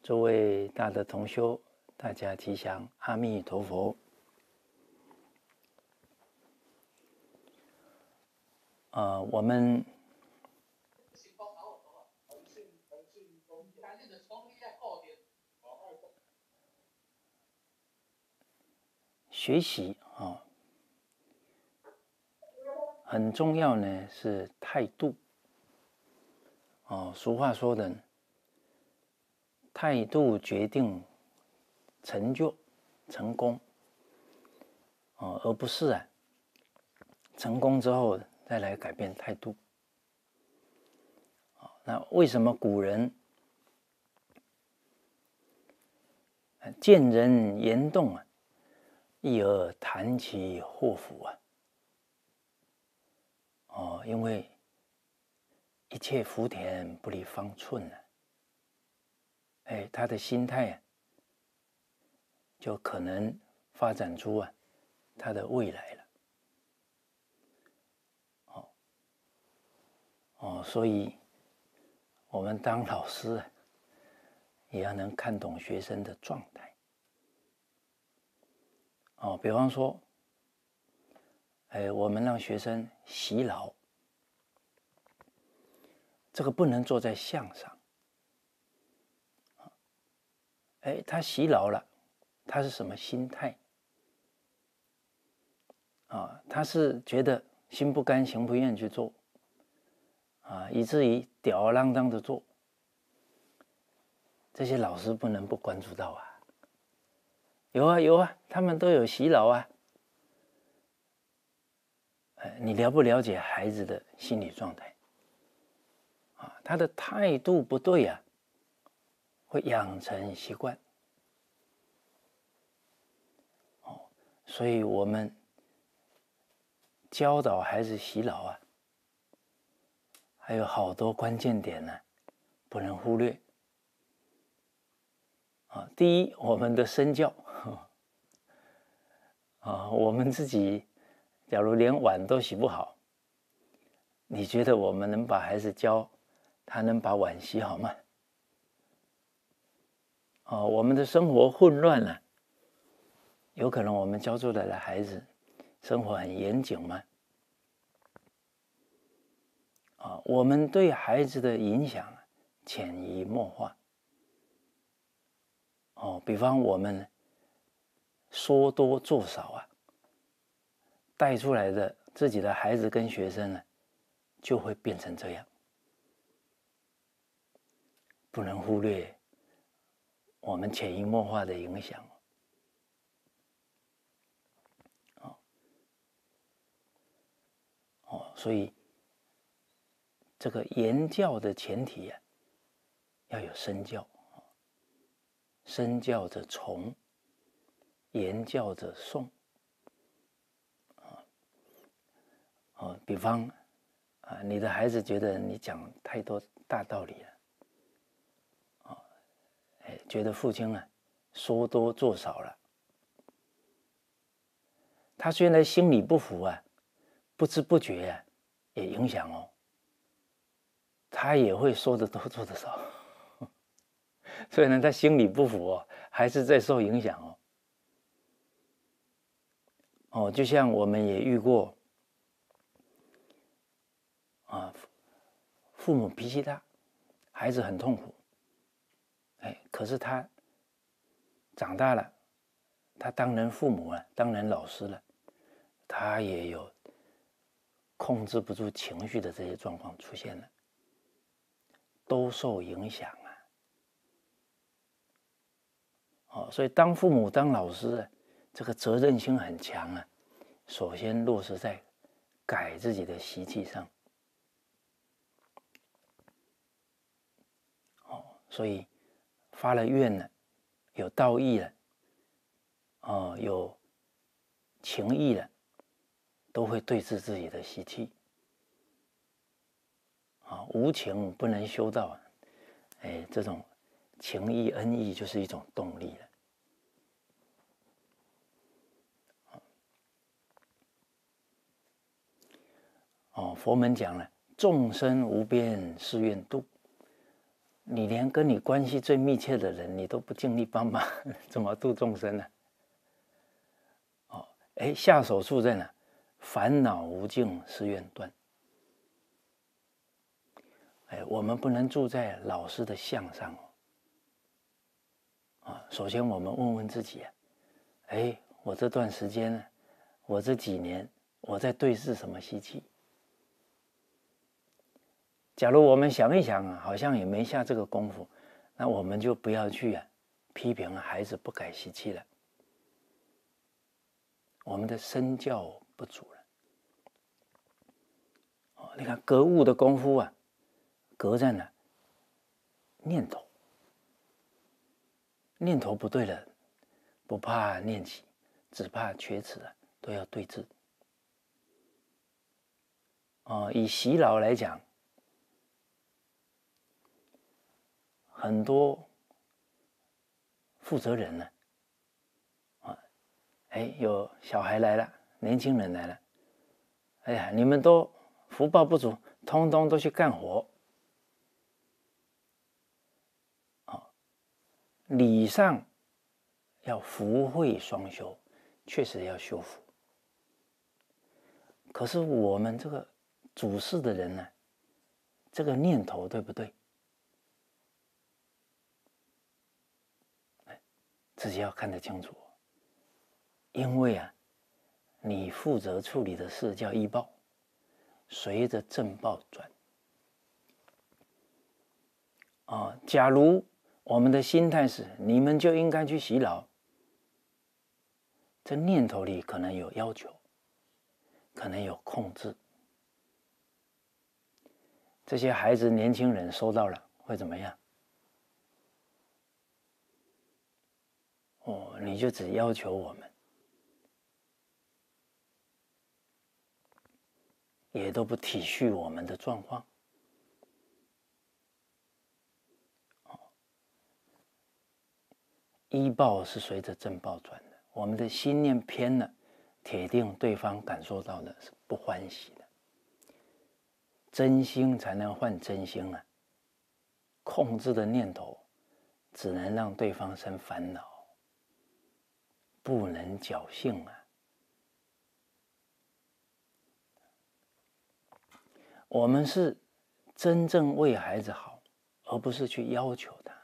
诸位大德同修，大家吉祥，阿弥陀佛。我们学习很重要呢，是态度。俗话说的，态度决定成就、成功，而不是成功之后再来改变态度。那为什么古人见人言动一而谈其祸福因为一切福田不离方寸他的心态就可能发展出他的未来了。所以我们当老师也要能看懂学生的状态。比方说，我们让学生洗脑，这个不能坐在相上。他洗脑了，他是什么心态？他是觉得心不甘情不愿去做，以至于吊儿郎当的做。这些老师不能不关注到有啊，他们都有洗脑你了不了解孩子的心理状态？他的态度不对会养成习惯。所以我们教导孩子洗脑还有好多关键点不能忽略。第一，我们的身教我们自己假如连碗都洗不好，你觉得我们能把孩子教他能把碗洗好吗？我们的生活混乱了，有可能我们教出来的孩子生活很严谨吗？我们对孩子的影响潜移默化。比方我们说多做少带出来的自己的孩子跟学生就会变成这样。不能忽略我们潜移默化的影响。所以这个言教的前提要有身教。身教者从，言教者诵。比方你的孩子觉得你讲太多大道理了，觉得父亲说多做少了，他虽然心里不服不知不觉也影响他也会说得多做得少。虽然他心里不服还是在受影响就像我们也遇过父母脾气大，孩子很痛苦，可是他长大了，他当人父母了，当人老师了，他也有控制不住情绪的这些状况出现了，都受影响所以当父母当老师这个责任心很强首先落实在改自己的习气上。所以发了愿了，有道义了，有情义了，都会对治自己的习气。无情不能修道这种情义恩义就是一种动力了。佛门讲了，众生无边誓愿度， 你连跟你关系最密切的人，你都不尽力帮忙，怎么度众生呢？下手处在哪？烦恼无尽，誓愿断。我们不能住在老师的相上首先我们问问自己我这段时间呢，我这几年我在对视什么习气？假如我们想一想好像也没下这个功夫，那我们就不要去批评孩子不改习气了。我们的身教不足了。你看格物的功夫格在哪？念头。念头不对了，不怕念起，只怕缺齿都要对治。以洗脑来讲，很多负责人呢，有小孩来了，年轻人来了，哎呀，你们都福报不足，通通都去干活。理上要福慧双修，确实要修福。可是我们这个主事的人呢，这个念头对不对？自己要看得清楚。因为你负责处理的事叫依报，随着正报转。假如我们的心态是你们就应该去洗脑，这念头里可能有要求，可能有控制。这些孩子年轻人收到了会怎么样？你就只要求我们，也都不体恤我们的状况。依报是随着正报转的，我们的心念偏了，铁定对方感受到的是不欢喜的。真心才能换真心控制的念头只能让对方生烦恼，不能侥幸我们是真正为孩子好，而不是去要求他。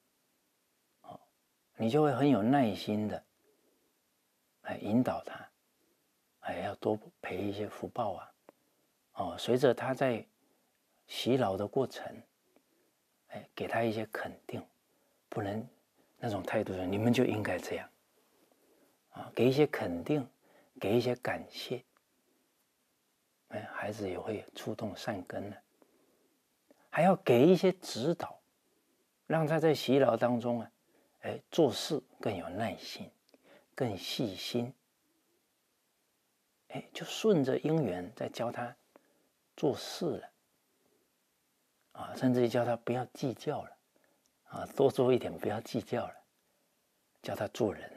你就会很有耐心的引导他，要多赔一些福报随着他在洗脑的过程，给他一些肯定，不能那种态度说你们就应该这样给一些肯定，给一些感谢，孩子也会触动善根还要给一些指导，让他在洗脑当中做事更有耐心，更细心，就顺着因缘在教他做事了甚至于叫他不要计较了多做一点，不要计较了，教他做人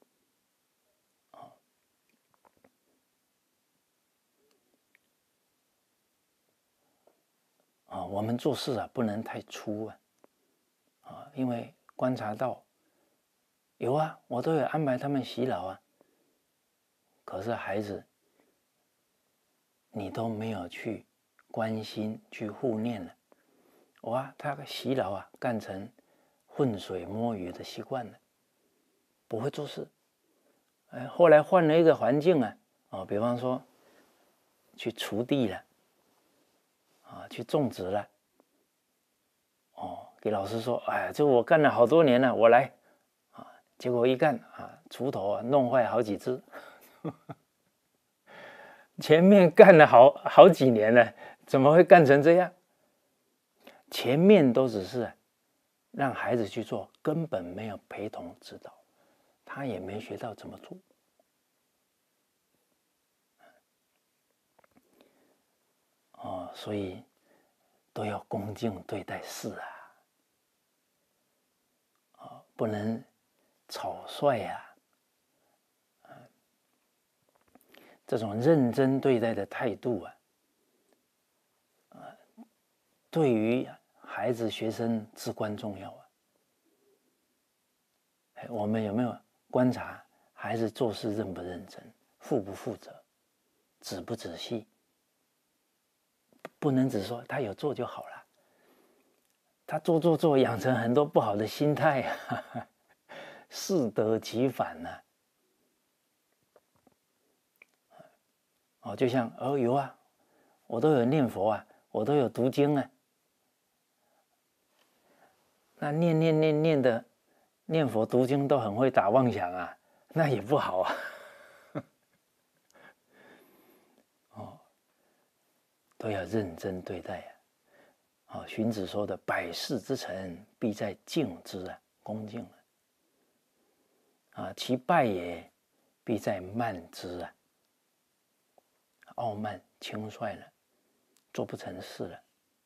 了我们做事不能太粗因为观察到有我都有安排他们洗脑可是孩子你都没有去关心去护念了他洗脑干成浑水摸鱼的习惯了，不会做事后来换了一个环境比方说去锄地了去种植了给老师说这我干了好多年了，我来结果一干锄头弄坏好几只前面干了好几年了，怎么会干成这样？前面都只是让孩子去做，根本没有陪同指导，他也没学到怎么做所以都要恭敬对待事不能草率这种认真对待的态度对于孩子、学生至关重要啊。我们有没有观察孩子做事认不认真、负不负责、仔不仔细？不能只说他有做就好了，他做，养成很多不好的心态啊，适得其反呢。就像有啊，我都有念佛啊，我都有读经啊。那念的念佛读经都很会打妄想啊，那也不好啊。都要认真对待啊。荀子说的“百事之成，必在敬之啊，恭敬啊。其败也，必在慢之啊，傲慢轻率了，做不成事了。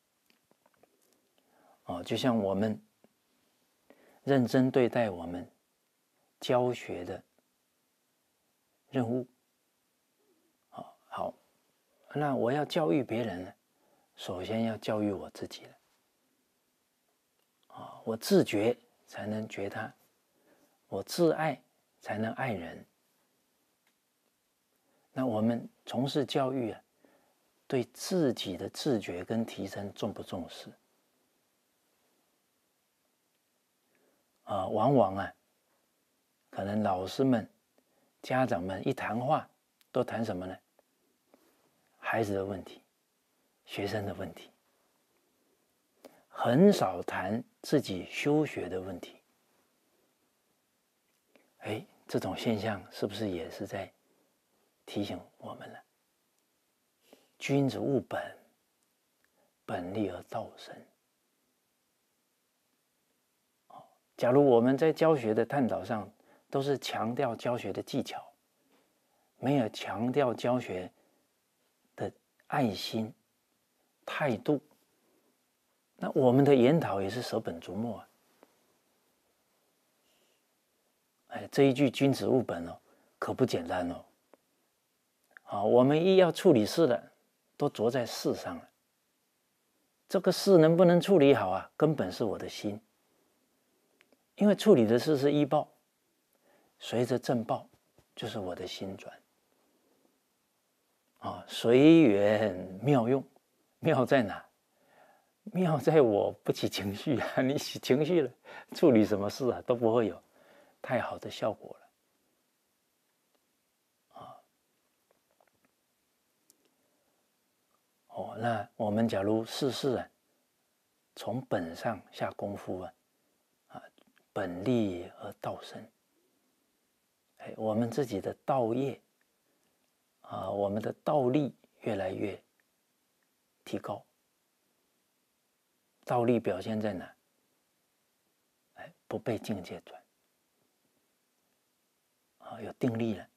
就像我们认真对待我们教学的任务。好，那我要教育别人呢，首先要教育我自己了。我自觉才能觉他，我自爱才能爱人。那我们从事教育啊，对自己的自觉跟提升重不重视？往往可能老师们、家长们一谈话，都谈什么呢？孩子的问题、学生的问题，很少谈自己修学的问题。这种现象是不是也是在提醒我们了？君子务本，本立而道生。假如我们在教学的探讨上都是强调教学的技巧，没有强调教学的爱心、态度，那我们的研讨也是舍本逐末啊。这一句君子务本可不简单我们一要处理事了，都着在事上了。这个事能不能处理好啊？根本是我的心。因为处理的事是依报，随着正报就是我的心转。随缘妙用，妙在哪？妙在我不起情绪啊！你起情绪了，处理什么事啊都不会有太好的效果了。那我们假如事从本上下功夫本立而道生。我们自己的道业我们的道力越来越提高。道力表现在哪？不被境界转有定力了。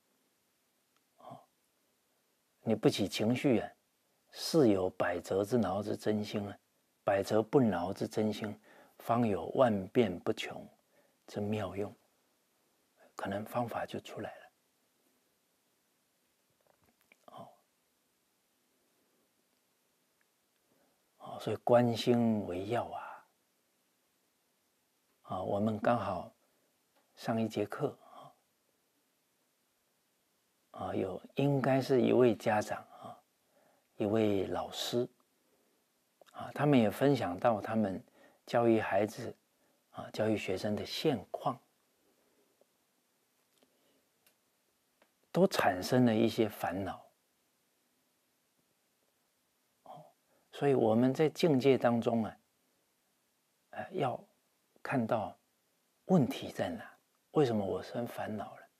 你不起情绪事有百折之挠之真心百折不挠之真心，方有万变不穷之妙用。可能方法就出来了。所以观心为要我们刚好上一节课应该是一位家长一位老师他们也分享到他们教育孩子教育学生的现况，都产生了一些烦恼。所以我们在境界当中要看到问题在哪，为什么我生烦恼了？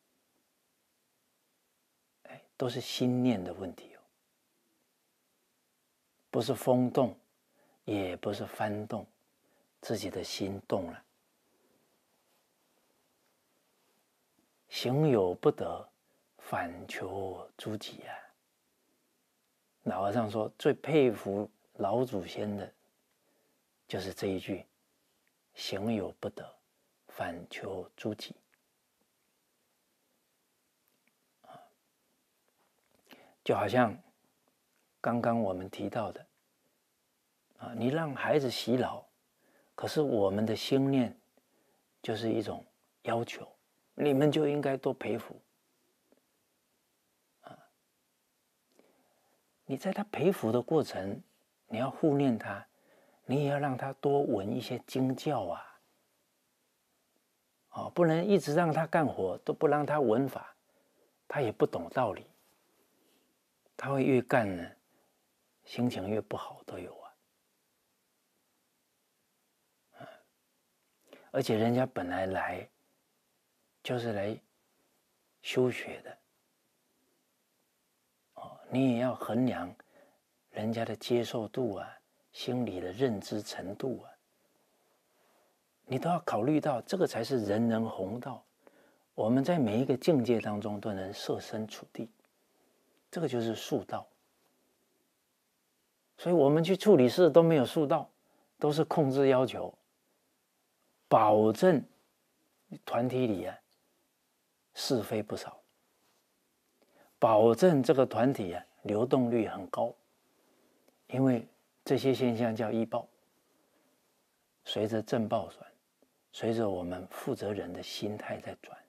都是心念的问题不是风动，也不是幡动，自己的心动了。行有不得，反求诸己老和尚说，最佩服老祖先的就是这一句：行有不得，反求诸己。就好像刚刚我们提到的啊，你让孩子洗脑，可是我们的心念就是一种要求，你们就应该多陪辅。你在他陪辅的过程，你要护念他，你也要让他多闻一些经教啊。不能一直让他干活，都不让他闻法，他也不懂道理，他会越干呢，心情越不好都有啊。而且人家本来来就是来修学的，你也要衡量人家的接受度啊，心理的认知程度啊，你都要考虑到，这个才是人人弘道。我们在每一个境界当中都能设身处地，这个就是术道。所以我们去处理事都没有术道，都是控制要求，保证团体里啊是非不少，保证这个团体啊流动率很高，因为这些现象叫依报，随着正报转，随着我们负责人的心态在转。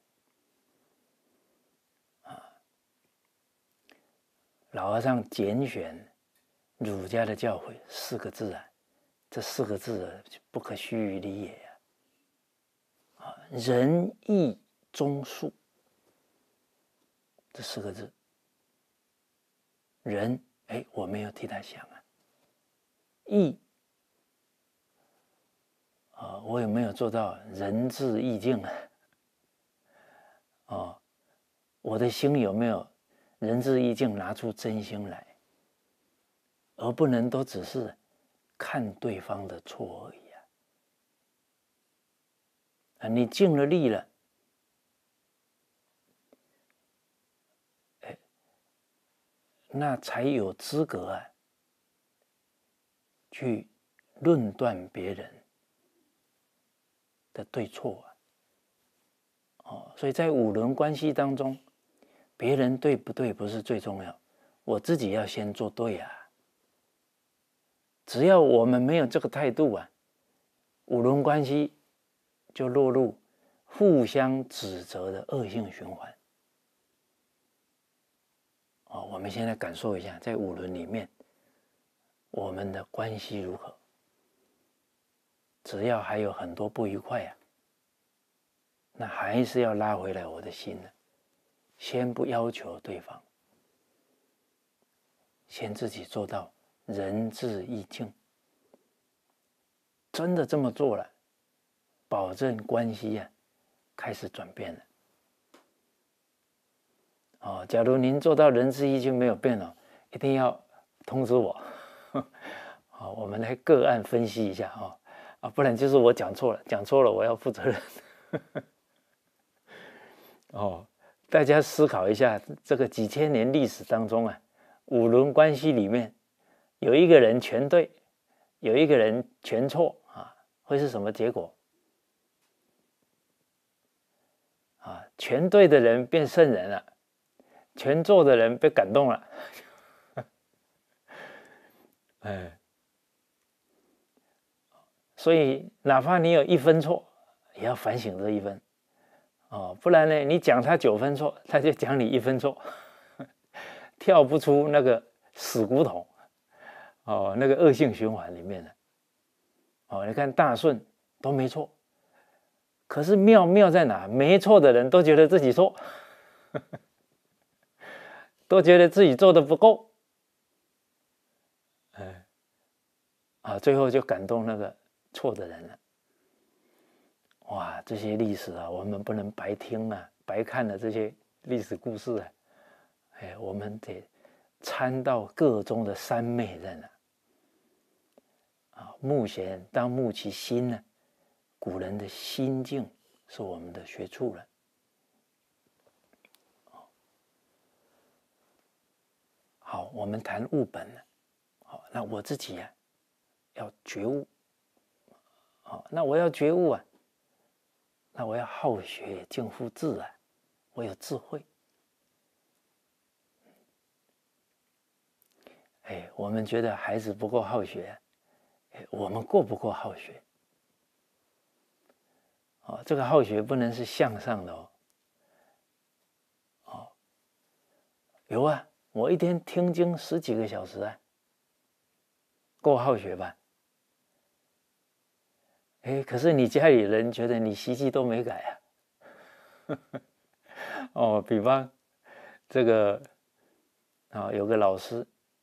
老和尚拣选儒家的教诲4个字啊，这4个字啊不可须臾理也啊！仁义忠恕，这4个字，仁，我没有替他想啊。义，我有没有做到仁至义尽啊？我的心有没有仁至义尽，拿出真心来，而不能都只是看对方的错而已啊！你尽了力了，那才有资格啊，去论断别人的对错啊！所以在5伦关系当中，别人对不对不是最重要，我自己要先做对啊！只要我们没有这个态度啊，5伦关系就落入互相指责的恶性循环。我们现在感受一下，在5伦里面，我们的关系如何？只要还有很多不愉快啊，那还是要拉回来我的心呢。先不要求对方，先自己做到仁至义尽。真的这么做了，保证关系啊开始转变了。假如您做到仁至义尽没有变了，一定要通知我。我们来个案分析一下不然就是我讲错了，讲错了我要负责任。大家思考一下，这个几千年历史当中啊，5伦关系里面有一个人全对，有一个人全错会是什么结果？全对的人变圣人了，全错的人被感动了。所以哪怕你有1分错，也要反省这1分不然呢，你讲他9分错，他就讲你1分错，跳不出那个死胡同那个恶性循环里面了。你看大顺都没错，可是妙在哪？没错的人都觉得自己错，都觉得自己做的不够，最后就感动那个错的人了。哇，这些历史我们不能白听白看了这些历史故事我们得参到个中的三昧在哪目贤当慕其心呢？古人的心境是我们的学处了。好，我们谈物本了。那我自己要觉悟。那我要觉悟那我要好学，近乎智我有智慧。我们觉得孩子不够好学， 我们过不过好学？这个好学不能是向上的有啊，我一天听经10几个小时啊，够好学吧？可是你家里人觉得你习气都没改啊。比方这个有个老师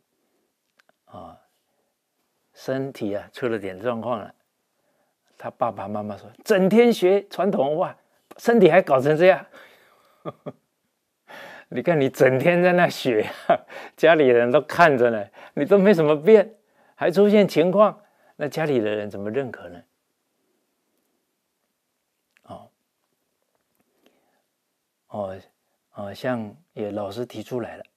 身体出了点状况了，他爸爸妈妈说整天学传统文化，身体还搞成这样。你看你整天在那学家里人都看着呢，你都没什么变，还出现情况，那家里的人怎么认可呢？像也老师提出来了，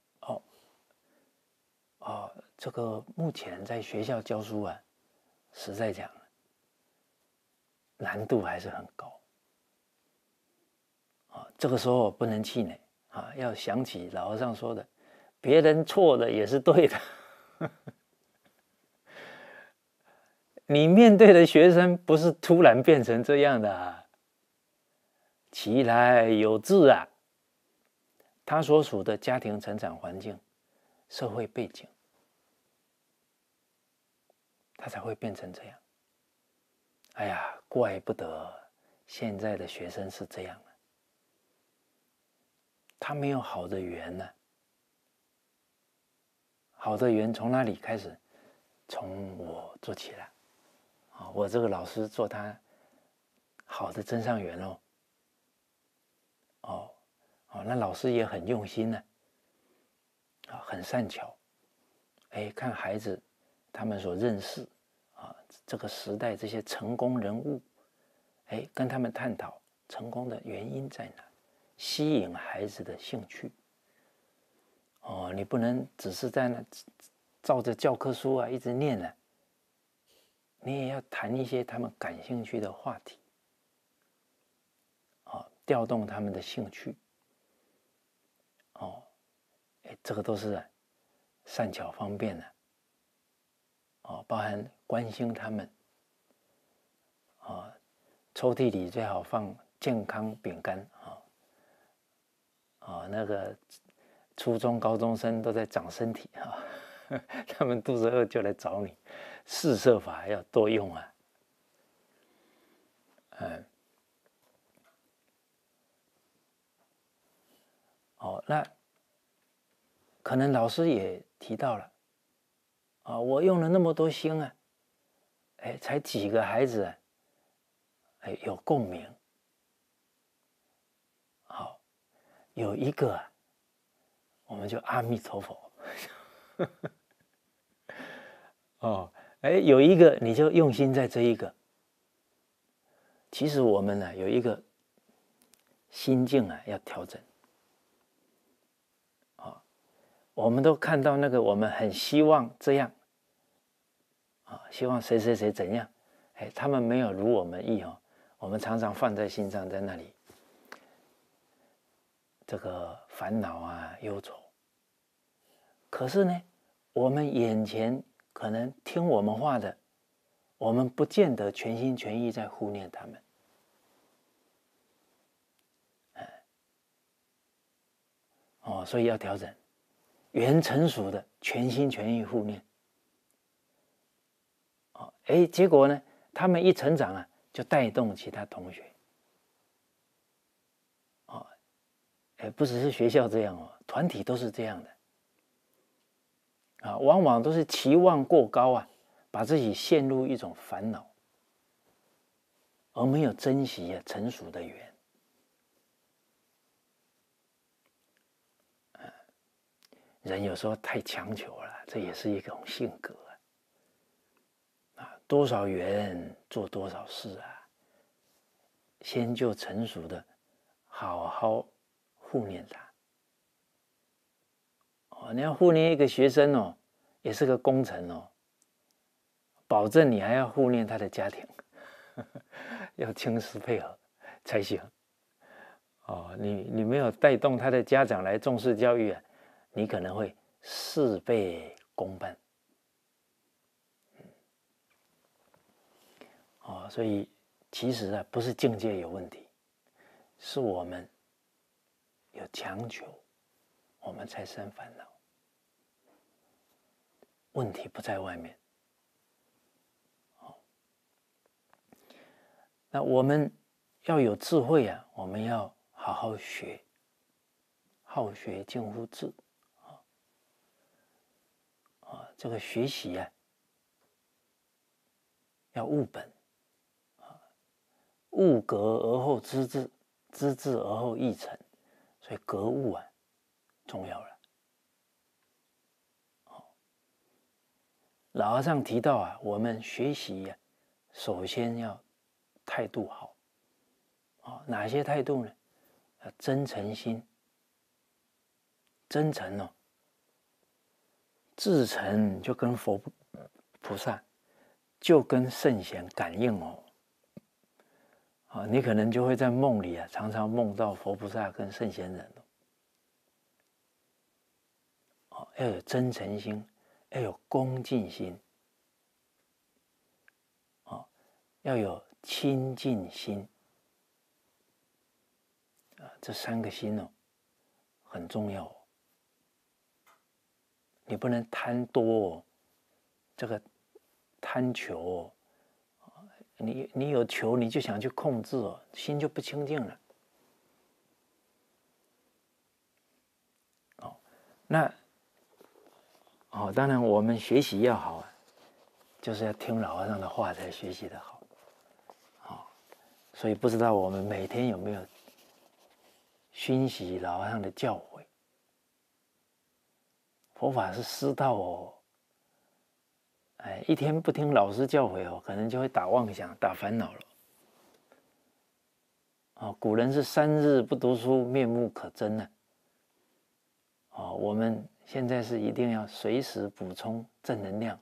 这个目前在学校教书实在讲难度还是很高这个时候不能气馁要想起老和尚说的，别人错的也是对的。你面对的学生不是突然变成这样的其来有自他所属的家庭成长环境、社会背景，他才会变成这样。哎呀，怪不得现在的学生是这样他没有好的缘呢。好的缘从哪里开始？从我做起来我这个老师做他好的增上缘那老师也很用心呢很善巧看孩子他们所认识这个时代这些成功人物跟他们探讨成功的原因在哪，吸引孩子的兴趣你不能只是在那照着教科书一直念你也要谈一些他们感兴趣的话题调动他们的兴趣这个都是善巧方便的包含关心他们抽屉里最好放健康饼干那个初中高中生都在长身体他们肚子饿就来找你，四摄法要多用那可能老师也提到了我用了那么多心才几个孩子有共鸣有一个我们就阿弥陀佛有一个你就用心在这一个。其实我们有一个心境要调整我们都看到那个我们很希望这样希望谁谁谁怎样他们没有如我们意我们常常放在心上，在那里这个烦恼忧愁。可是呢，我们眼前可能听我们话的，我们不见得全心全意在护念他们。所以要调整，原成熟的全心全意护念。结果呢，他们一成长就带动其他同学。不只是学校这样团体都是这样的。往往都是期望过高把自己陷入一种烦恼，而没有珍惜成熟的缘。人有时候太强求了，这也是一种性格多少缘做多少事先就成熟的好好护念他。你要护念一个学生也是个工程保证你还要护念他的家庭要亲师配合才行你没有带动他的家长来重视教育你可能会事倍功半所以其实啊，不是境界有问题，是我们有强求，我们才生烦恼。问题不在外面。那我们要有智慧啊，我们要好好学，好学近乎智这个学习啊，要务本务格而后知至，知至而后意诚，所以格物啊重要了。老和尚提到啊，我们学习啊，首先要态度好哪些态度呢？要真诚心，真诚哦，至诚就跟佛菩萨，就跟圣贤感应哦。你可能就会在梦里啊，常常梦到佛菩萨跟圣贤人要有真诚心，要有恭敬心要有亲近心这3个心很重要你不能贪多这个贪求你有求你就想去控制心就不清净了那当然我们学习要好就是要听老和尚的话才学习的好所以不知道我们每天有没有熏习老和尚的教诲。佛法是师道一天不听老师教诲可能就会打妄想打烦恼了古人是3日不读书面目可憎呢我们现在是一定要随时补充正能量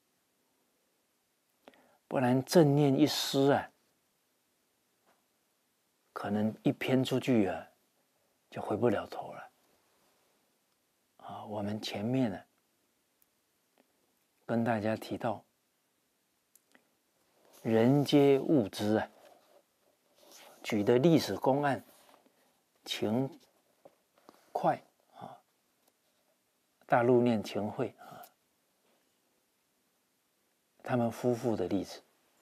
不然正念一失可能一偏出去就回不了头了我们前面跟大家提到人皆物之举的历史公案秦桧大陆念秦桧他们夫妇的例子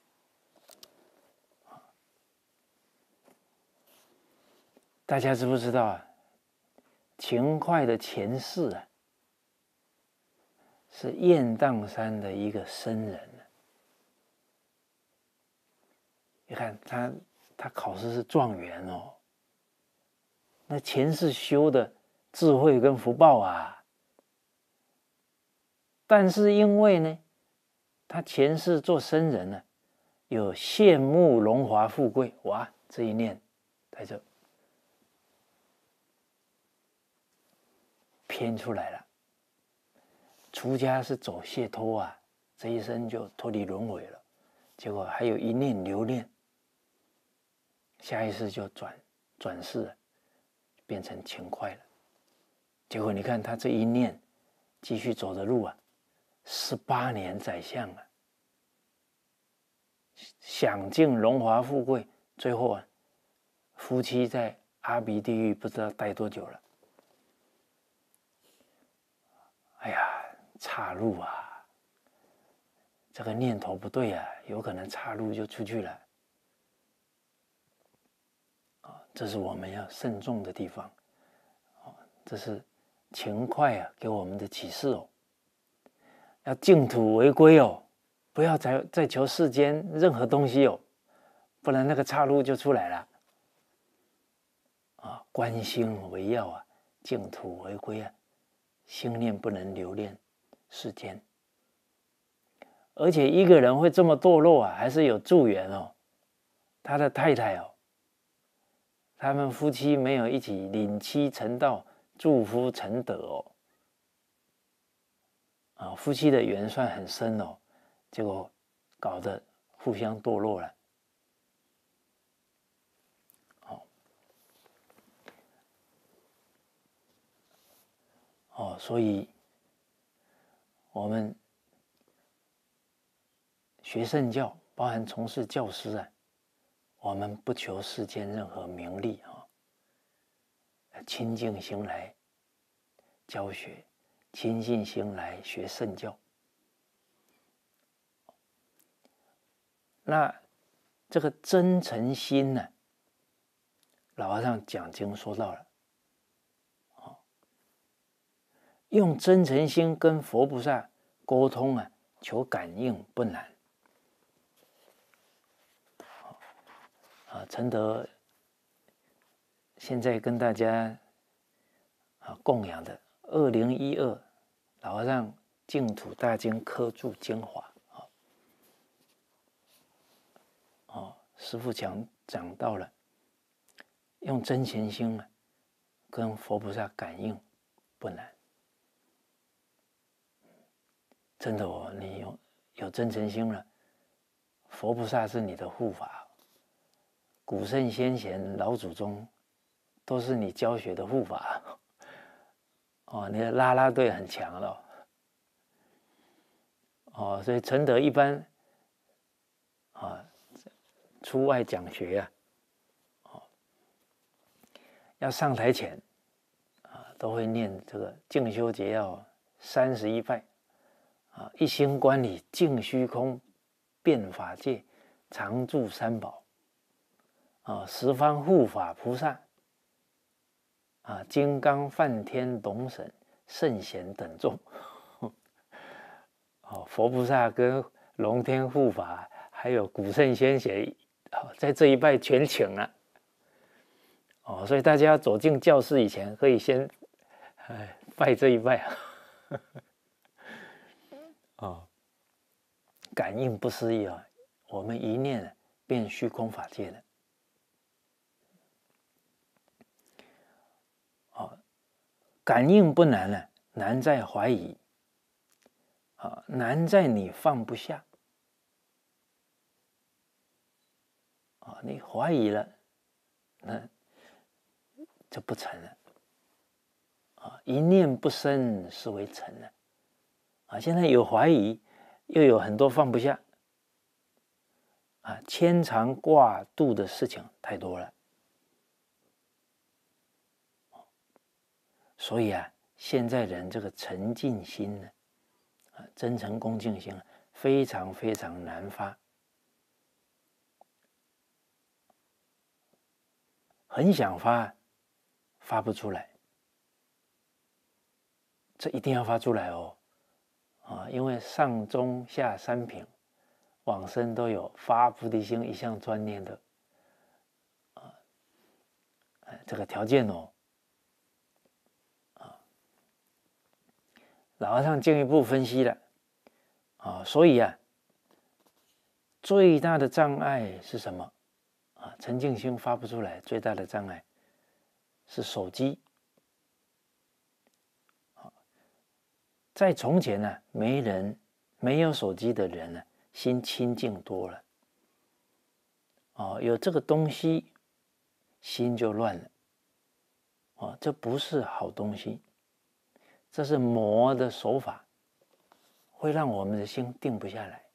大家知不知道秦桧的前世是雁荡山的一个僧人你看他考试是状元那前世修的智慧跟福报但是因为呢他前世做僧人有羡慕荣华富贵这一念他就偏出来了出家是走解脱这一生就脱离轮回了结果还有一念留恋下一世就转世变成秦桧了结果你看他这一念继续走的路18年宰相享尽荣华富贵最后夫妻在阿鼻地狱不知道待多久了哎呀岔路这个念头不对有可能岔路就出去了这是我们要慎重的地方这是秦桧给我们的启示要净土为归不要再求世间任何东西不然那个岔路就出来了观心为要净土为归心念不能留恋世间而且一个人会这么堕落还是有助缘他的太太他们夫妻没有一起领妻成道祝夫成德夫妻的缘算很深结果搞得互相堕落了所以我们学圣教包含从事教师啊，我们不求世间任何名利清净心来教学，清净心来学圣教。那这个真诚心呢，老和尚讲经说到了，用真诚心跟佛菩萨沟通啊，求感应不难。承德现在跟大家供养的2012老和尚净土大经科注精华师父讲到了，用真诚心啊，跟佛菩萨感应不难。真的你有真诚心了，佛菩萨是你的护法，古圣先贤老祖宗都是你教学的护法你的啦啦队很强了所以承德一般出外讲学要上台前都会念这个静修结要31拜一心观理净虚空遍法界常住三宝十方护法菩萨金刚梵天龙神圣贤等众佛菩萨跟龙天护法还有古圣先贤在这一拜全请了所以大家走进教室以前可以先拜这一拜感应不思议我们一念变虚空法界了感应不难了，难在怀疑难在你放不下你怀疑了，那就不成了一念不生是为成了现在有怀疑，又有很多放不下牵肠挂肚的事情太多了，所以现在人这个沉静心呢真诚恭敬心非常非常难发，很想发不出来，这一定要发出来因为上中下三品往生都有发菩提心一向专念的这个条件老和尚进一步分析了所以最大的障碍是什么沉静心发不出来，最大的障碍是手机在从前没有手机的人心清净多了有这个东西心就乱了这不是好东西，这是魔的手法，会让我们的心定不下来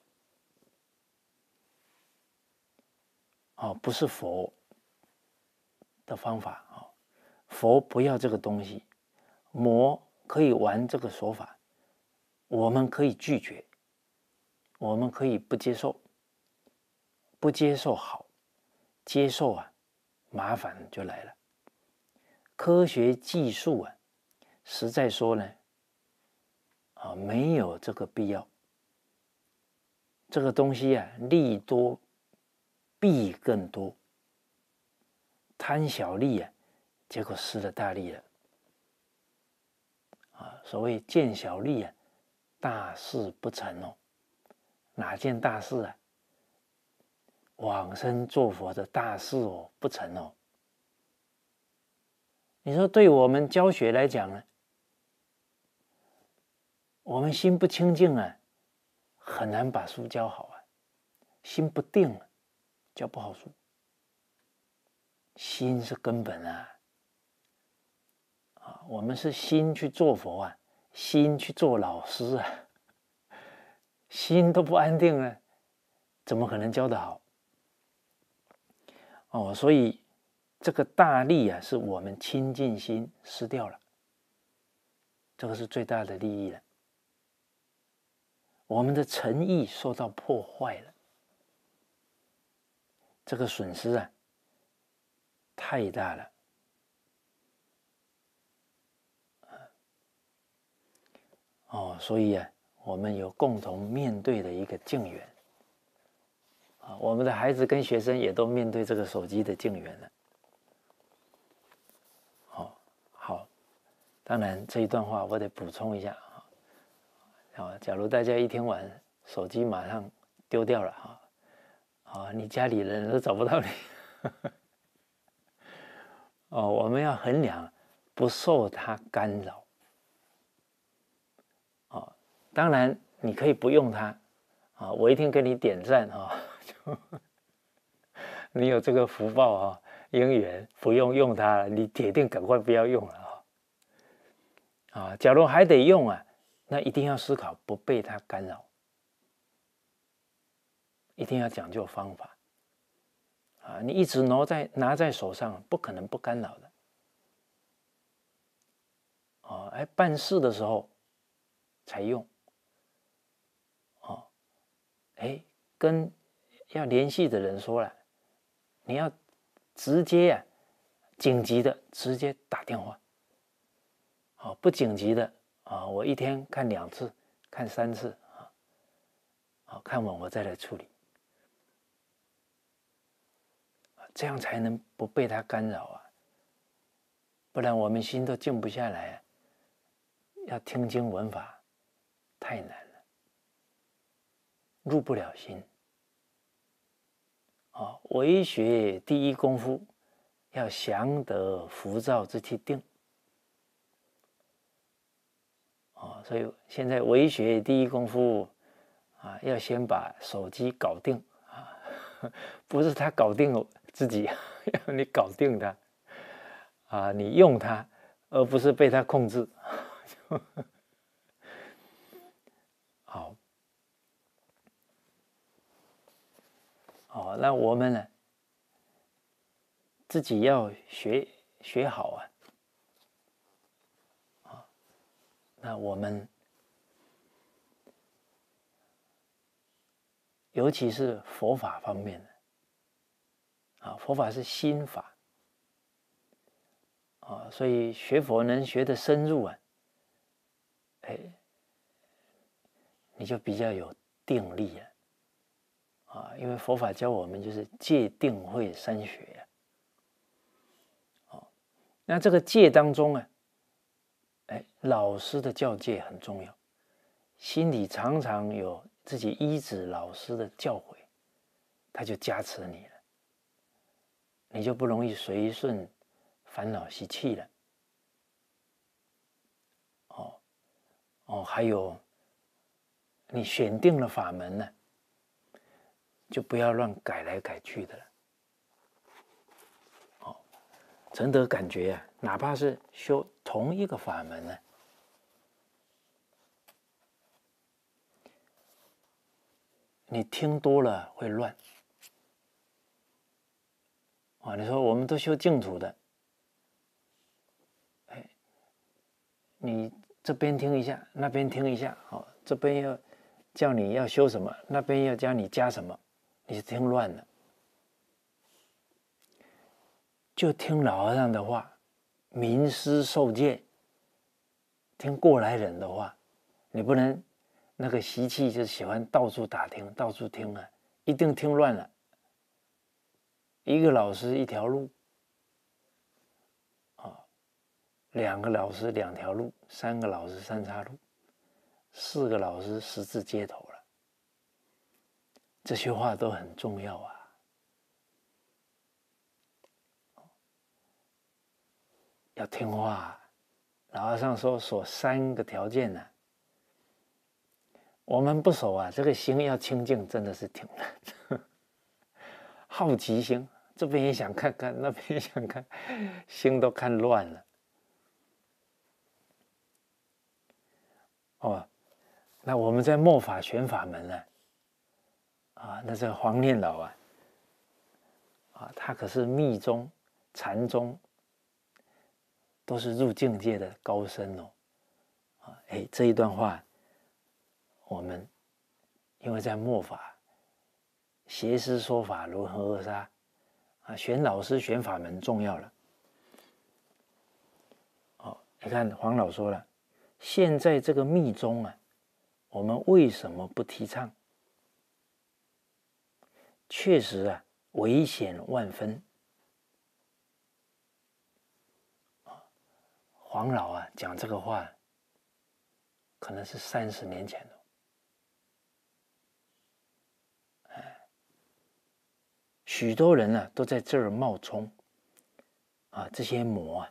不是佛的方法佛不要这个东西，魔可以玩这个手法，我们可以拒绝，我们可以不接受，不接受好，接受麻烦就来了。科学技术实在说呢没有这个必要，这个东西利多弊更多，贪小利结果失了大利了所谓见小利大事不成哪件大事往生做佛的大事不成你说对我们教学来讲呢，我们心不清净很难把书教好心不定教不好书，心是根本我们是心去做佛心去做老师心都不安定了， 怎么可能教得好？哦，所以这个大利啊，是我们亲近心失掉了，这个是最大的利益了。我们的诚意受到破坏了，这个损失啊太大了。哦，所以啊，我们有共同面对的一个境缘啊，我们的孩子跟学生也都面对这个手机的境缘了。哦，好，当然这一段话我得补充一下啊，假如大家一听完手机马上丢掉了你家里人都找不到你哦，我们要衡量不受它干扰。哦，当然你可以不用它啊，我一定给你点赞你有这个福报因缘不用它了，你铁定赶快不要用了假如还得用那一定要思考不被它干扰，一定要讲究方法你一直拿在手上，不可能不干扰的办事的时候才用跟要联系的人说了，你要直接紧急的直接打电话不紧急的我一天看2次看3次看完我再来处理这样才能不被它干扰不然我们心都静不下来要听经闻法太难了，入不了心为学第一功夫，要降得浮躁之气定所以现在为学第一功夫要先把手机搞定不是他搞定自己要你搞定他你用它而不是被它控制好那我们呢自己要学好那我们尤其是佛法方面佛法是心法所以学佛能学得深入你就比较有定力因为佛法教我们就是戒定慧3学那这个戒当中老师的教戒很重要，心里常常有自己依止老师的教诲，他就加持你了，你就不容易随顺烦恼习气了还有你选定了法门呢就不要乱改来改去的了诚得感觉哪怕是修同一个法门呢你听多了会乱你说我们都修净土的你这边听一下那边听一下这边要叫你要修什么那边要教你加什么你是听乱了就听老和尚的话明师受戒听过来人的话你不能那个习气就喜欢到处打听到处听一定听乱了一个老师一条路2个老师2条路3个老师3岔路4个老师10字街头了这些话都很重要要听话老和尚说3个条件我们不守这个心要清净真的是挺难好奇心这边也想看看那边也想看心都看乱了那我们在末法玄法门那这个黄念老他可是密宗、禅宗都是入境界的高僧哦。这一段话，我们因为在末法，邪师说法如恒河沙选老师选法门重要了。你看黄老说了，现在这个密宗我们为什么不提倡？确实危险万分。黄老讲这个话，可能是30年前了。许多人都在这儿冒充这些魔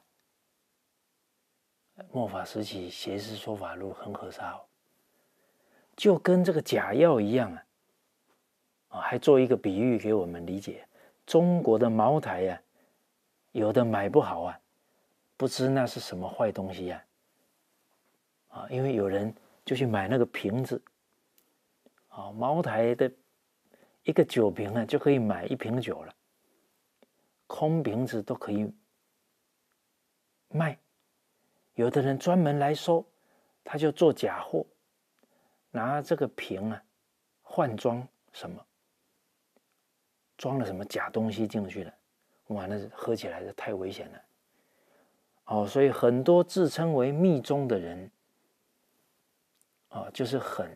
末法时期邪师说法如恒河沙就跟这个假药一样还做一个比喻给我们理解。中国的茅台有的买不好不知那是什么坏东西因为有人就去买那个瓶子茅台的一个酒瓶就可以买1瓶酒了，空瓶子都可以卖。有的人专门来收，他就做假货，拿这个瓶换装什么，装了什么假东西进去了，哇，那喝起来太危险了。所以很多自称为密宗的人就是很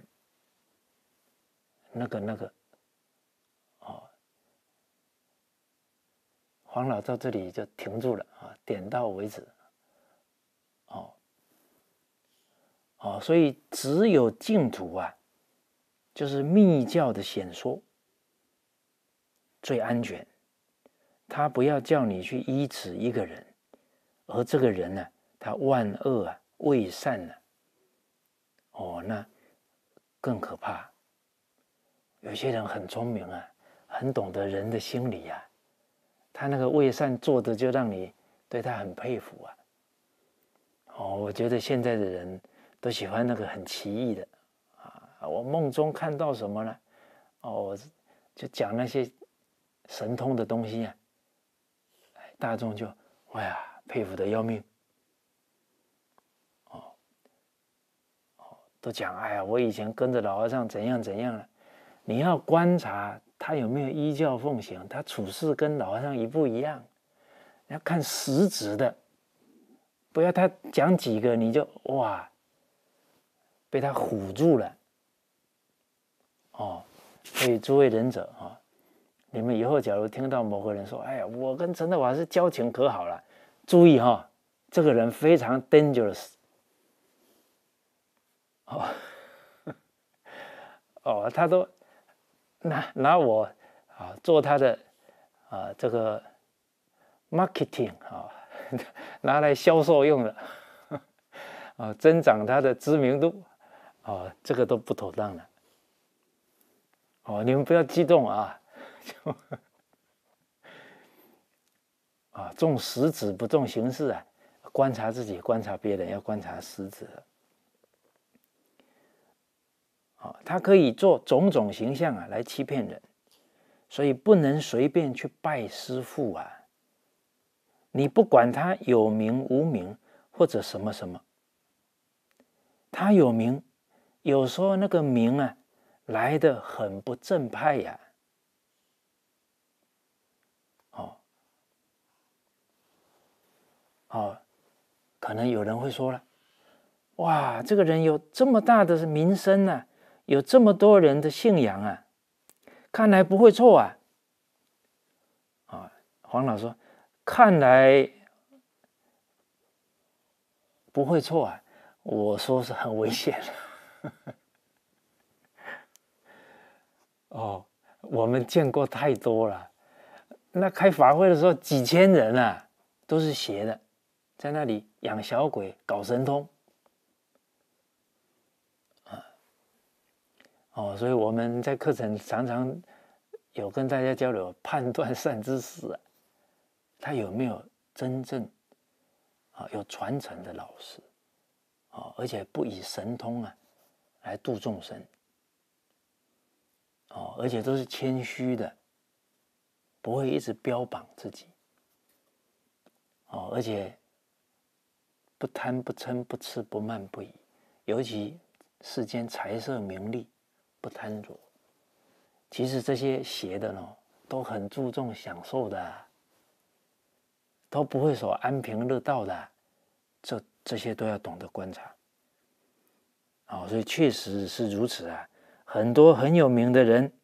那个黄老到这里就停住了点到为止。所以只有净土就是密教的显说最安全。他不要叫你去依止一个人，而这个人他万恶未善那更可怕。有些人很聪明很懂得人的心理他那个未善做的就让你对他很佩服我觉得现在的人都喜欢那个很奇异的我梦中看到什么呢？我就讲那些神通的东西大众就佩服得要命都讲我以前跟着老和尚怎样怎样了。你要观察他有没有依教奉行，他处事跟老和尚一不一样，要看实质的，不要他讲几个你就被他唬住了所以诸位仁者你们以后假如听到某个人说我跟陈德华是交情可好了，注意这个人非常 dangerous 他都拿我做他的这个 marketing 拿来销售用的增长他的知名度这个都不妥当了你们不要激动重实质不重形式观察自己观察别人要观察实质他可以做种种形象来欺骗人，所以不能随便去拜师父你不管他有名无名或者什么什么，他有名，有时候那个名来得很不正派可能有人会说了，哇，这个人有这么大的名声有这么多人的信仰看来不会错黄老说，看来不会错我说是很危险我们见过太多了，那开法会的时候几千人都是邪的，在那里养小鬼搞神通所以我们在课程常常有跟大家交流，判断善知识他有没有真正有传承的老师而且不以神通来度众生而且都是谦虚的，不会一直标榜自己，而且不贪不嗔不痴不慢不疑，尤其世间财色名利不贪着。其实这些邪的呢，都很注重享受的，都不会说安贫乐道的，这些都要懂得观察。所以确实是如此啊，很多很有名的人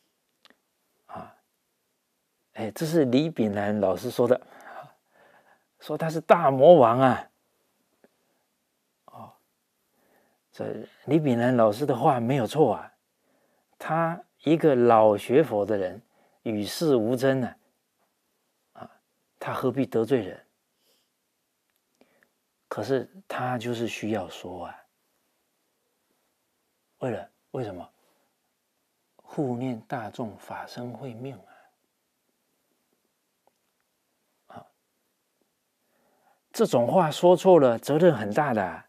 这是李炳南老师说的，说他是大魔王啊。这李炳南老师的话没有错啊，他一个老学佛的人，与世无争呢，他何必得罪人？可是他就是需要说啊，为什么？护念大众，法身慧命啊！这种话说错了，责任很大的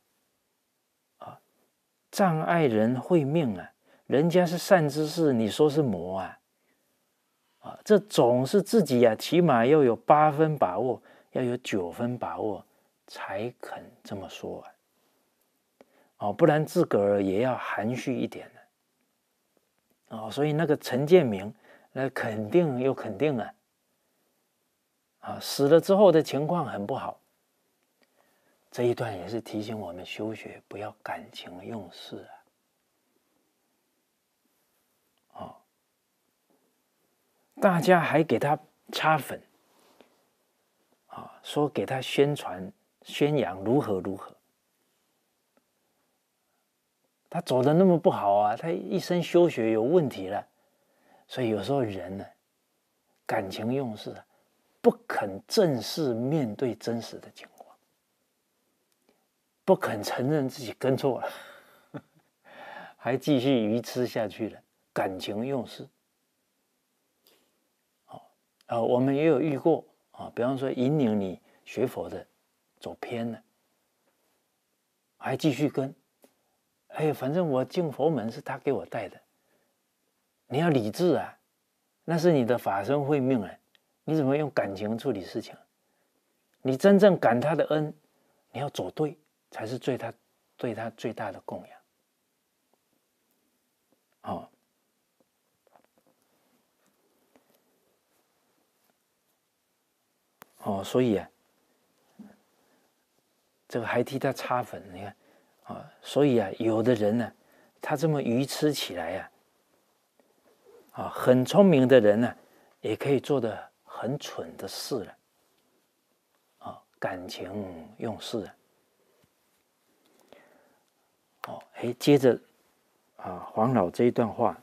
障碍人慧命啊！人家是善知识，你说是魔啊！这总是自己起码要有8分把握，要有9分把握，才肯这么说不然自个儿也要含蓄一点所以那个陈建明，那肯定又肯定死了之后的情况很不好。这一段也是提醒我们修学不要感情用事大家还给他擦粉说给他宣传宣扬如何如何，他走得那么不好他一生修学有问题了。所以有时候人呢，感情用事不肯正视面对真实的情况，不肯承认自己跟错了还继续愚痴下去了，感情用事我们也有遇过比方说引领你学佛的走偏了，还继续跟反正我进佛门是他给我带的，你要理智那是你的法身慧命你怎么用感情处理事情？你真正感他的恩，你要走对，才是对他最大的供养所以这个还替他擦粉，你看所以有的人呢，他这么愚痴起来很聪明的人呢，也可以做得很蠢的事了感情用事接着黄老这一段话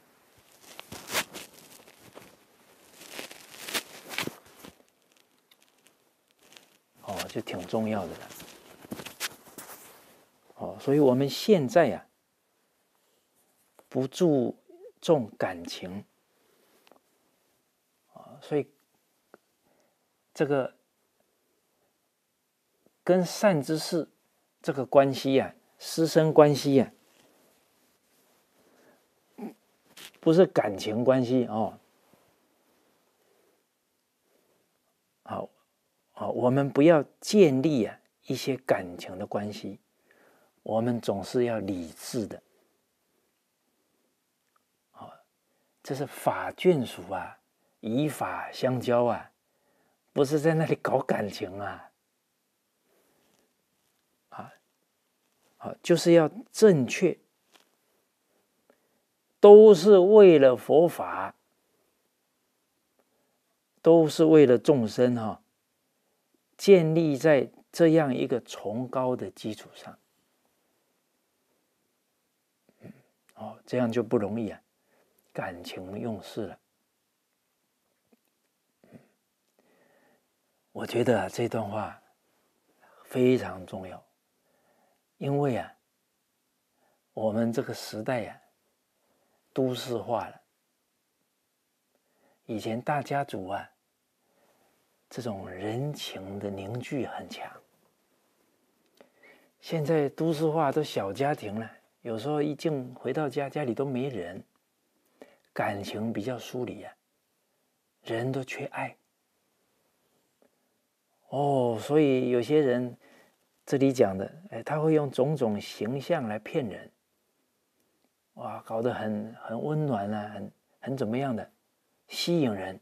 就挺重要的了所以我们现在不注重感情所以这个跟善知识这个关系师生关系不是感情关系我们不要建立一些感情的关系，我们总是要理智的这是法眷属以法相交不是在那里搞感情就是要正确，都是为了佛法，都是为了众生建立在这样一个崇高的基础上这样就不容易感情用事了我觉得这段话非常重要，因为我们这个时代都市化了，以前大家族这种人情的凝聚很强，现在都市化都小家庭了，有时候一回到家里都没人， 感情比较疏离啊，人都缺爱。所以有些人这里讲的，他会用种种形象来骗人，哇，搞得很温暖啊，很怎么样的，吸引人。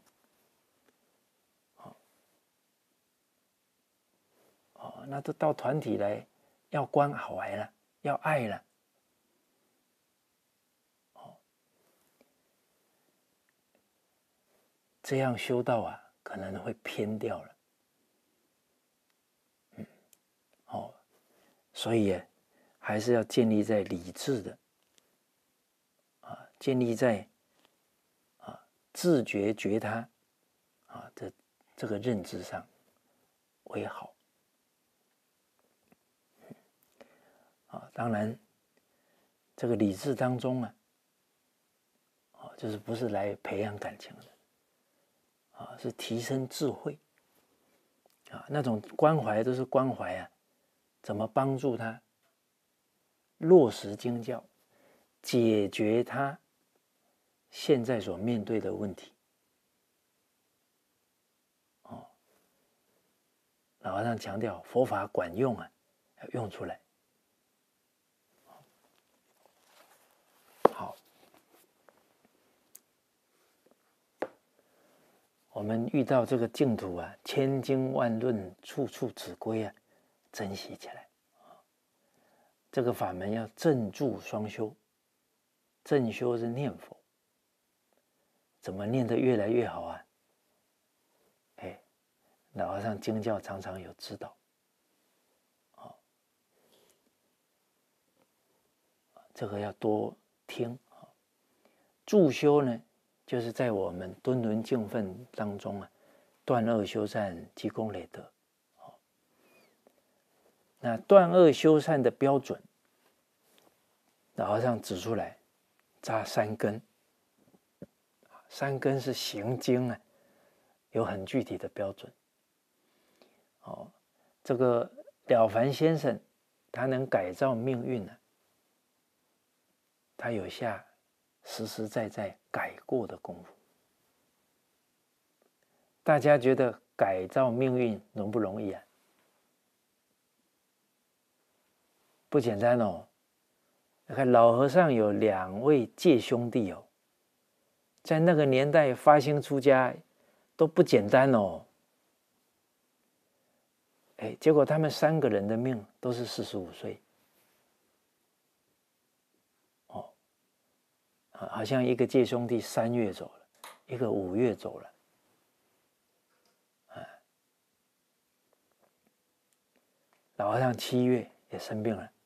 那都到团体来，要关怀了，要爱了。这样修道啊，可能会偏掉了。所以还是要建立在理智的建立在自觉觉他的这个认知上为好。当然，这个理智当中就是不是来培养感情的是提升智慧那种关怀都是关怀怎么帮助他落实经教，解决他现在所面对的问题。老和尚强调佛法管用要用出来。好，我们遇到这个净土千经万论，处处指归珍惜起来。这个法门要正住双修，正修是念佛，怎么念得越来越好老和尚经教常常有指导这个要多听助修呢，就是在我们敦伦敬分当中断恶修善，积功累德那断恶修善的标准，老和尚指出来，扎三根。三根是行经有很具体的标准。这个了凡先生，他能改造命运他有下实实在在改过的功夫。大家觉得改造命运容不容易不简单看老和尚有2位戒兄弟在那个年代发心出家都不简单结果他们3个人的命都是45岁好像一个戒兄弟3月走了，一个5月走了老和尚7月也生病了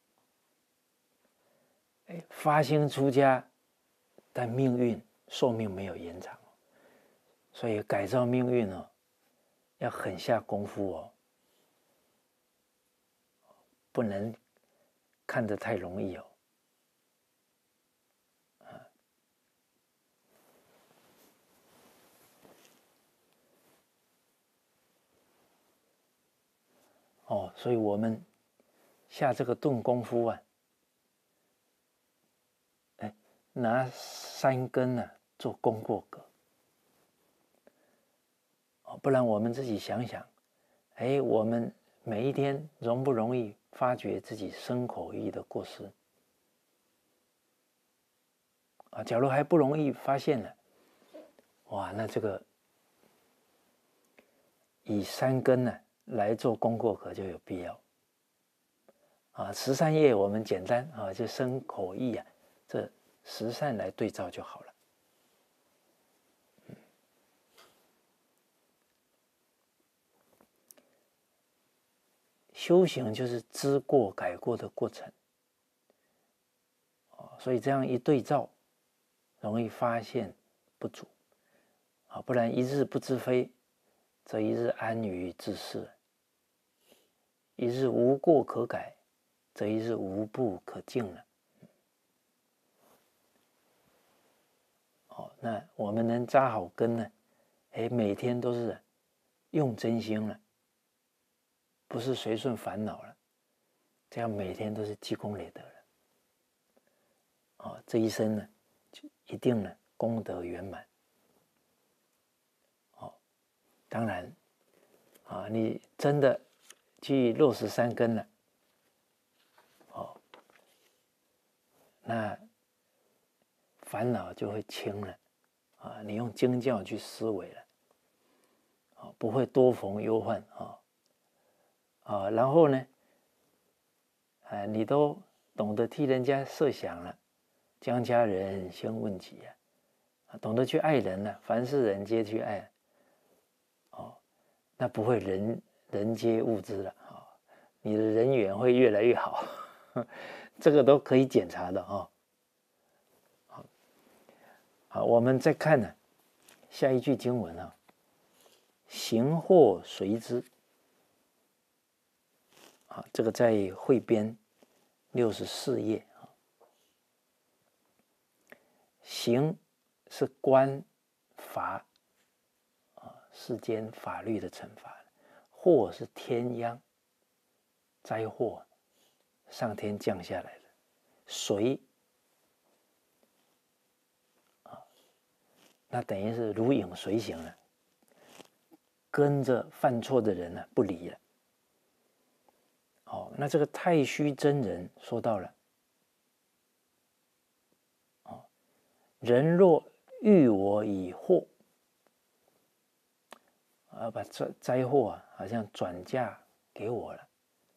发心出家，但命运寿命没有延长所以改造命运要很下功夫不能看得太容易所以我们下这个顿功夫拿3根做功过格不然我们自己想想我们每一天容不容易发觉自己身口意的过失假如还不容易发现了哇，那这个以3根来做功过格就有必要13业我们简单就身口意这10善来对照就好了修行就是知过改过的过程所以这样一对照容易发现不足不然一日不知非，则一日安于自适；一日无过可改，则一日无不可进了。那我们能扎好根呢？每天都是用真心了，不是随顺烦恼了，这样每天都是积功累德了。这一生呢，就一定呢功德圆满。当然你真的去落实三根了，那烦恼就会轻了你用经教去思维了不会多逢忧患然后呢你都懂得替人家设想了，将家人先问己懂得去爱人了，凡是人皆去爱那不会人皆物之了你的人缘会越来越好这个都可以检查的好，我们再看下一句经文行祸随之这个在汇编64页刑是官罚世间法律的惩罚，祸是天殃灾祸，上天降下来的，随那等于是如影随形了，跟着犯错的人不离了。那这个太虚真人说到了人若欲我以祸把灾祸好像转嫁给我了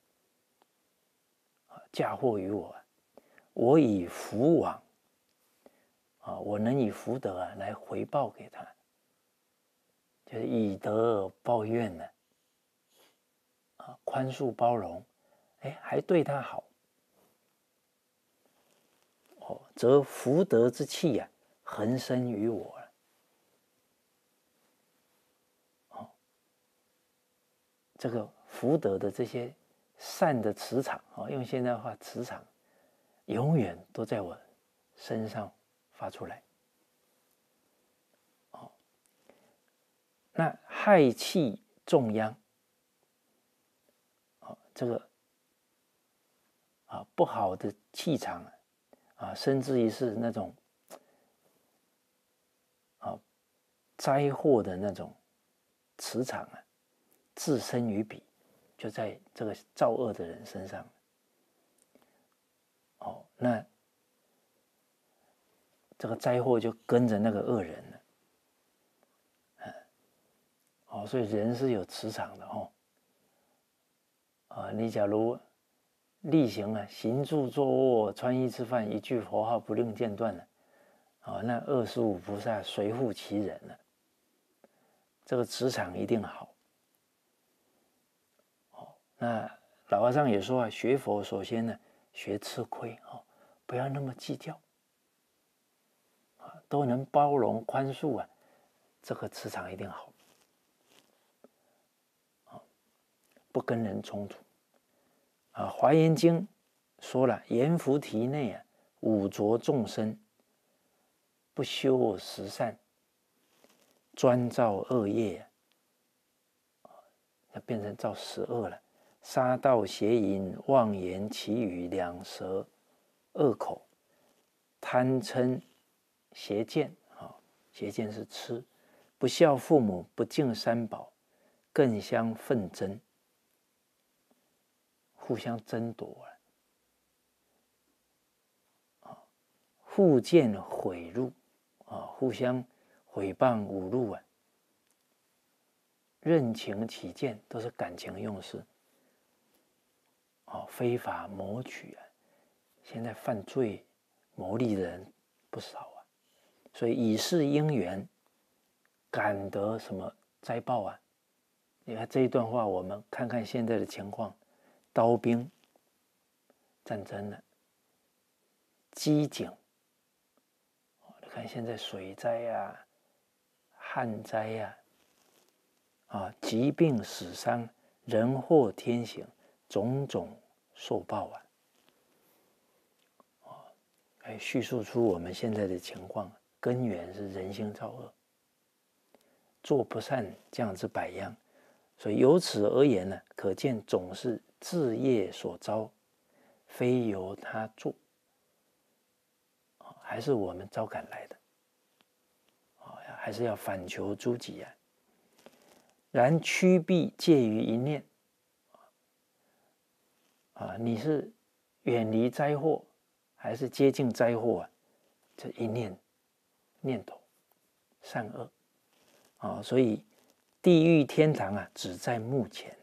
嫁祸于我我以福往我能以福德来回报给他，就是以德报怨呢宽恕包容还对他好则福德之气恒生于我了这个福德的这些善的磁场用现代话磁场永远都在我身上发出来那害气中殃这个不好的气场甚至于是那种灾祸的那种磁场自生于彼，就在这个造恶的人身上那这个灾祸就跟着那个恶人了所以人是有磁场的你假如例行行住坐卧穿衣吃饭一句佛号不令间断了那25菩萨随护其人了这个磁场一定好那老和尚也说学佛首先呢学吃亏不要那么计较都能包容宽恕这个磁场一定好不跟人冲突华严经说了阎浮提内五浊众生不修十善专造恶业要变成造12了杀盗邪淫妄言绮语两舌恶口贪嗔邪见邪见是痴不孝父母不敬三宝更相纷争互相争夺互见毁辱互相毁谤侮辱任情起见都是感情用事非法谋取现在犯罪牟利的人不少所以以是因缘感得什么灾报你看这一段话我们看看现在的情况刀兵战争饥馑你看现在水灾旱灾疾病死伤人祸天刑种种受报叙述出我们现在的情况根源是人心造恶做不善降之百殃所以由此而言呢可见总是自业所招非由他做还是我们招感来的还是要反求诸己啊。然趋避介于一念啊，你是远离灾祸还是接近灾祸啊？这一念头，善恶啊，所以地狱天堂啊，只在目前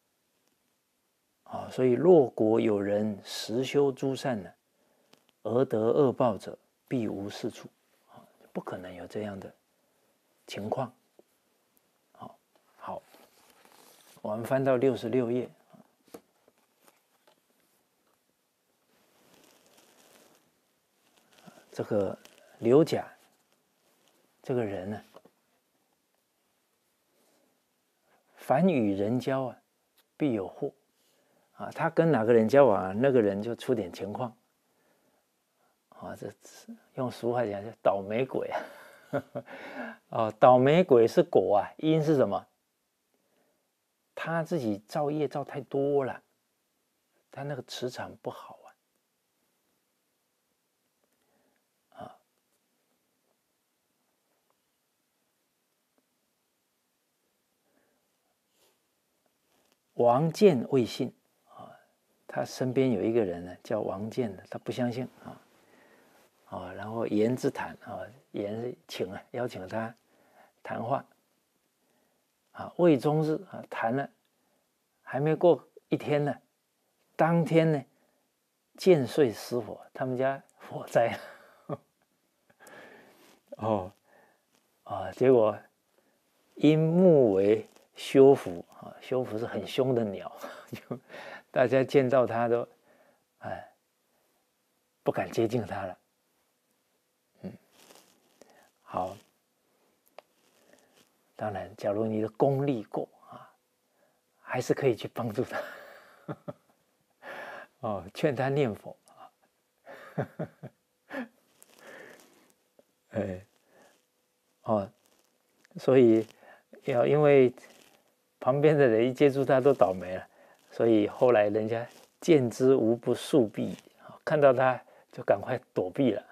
啊。所以若果有人实修诸善呢，而得恶报者，必无是处啊，不可能有这样的情况。好，我们翻到66页。这个刘甲这个人呢，凡与人交啊，必有祸啊。他跟哪个人交往啊，那个人就出点情况啊。这用俗话讲叫倒霉鬼啊。哦，倒霉鬼是果啊，因是什么？他自己造业造太多了，他那个磁场不好啊。王建未信啊，他身边有一个人呢，叫王建的，他不相信啊，然后言之谈啊，言邀请他谈话啊，未终日啊，谈了还没过一天呢，当天呢，建岁失火，他们家火灾哦啊，结果因目为修福啊，修福是很凶的鸟，大家见到它都不敢接近它了。好，当然，假如你的功力够啊，还是可以去帮助他哦，劝他念佛啊。所以因为旁边的人一接触他都倒霉了，所以后来人家见之无不速避，看到他就赶快躲避了。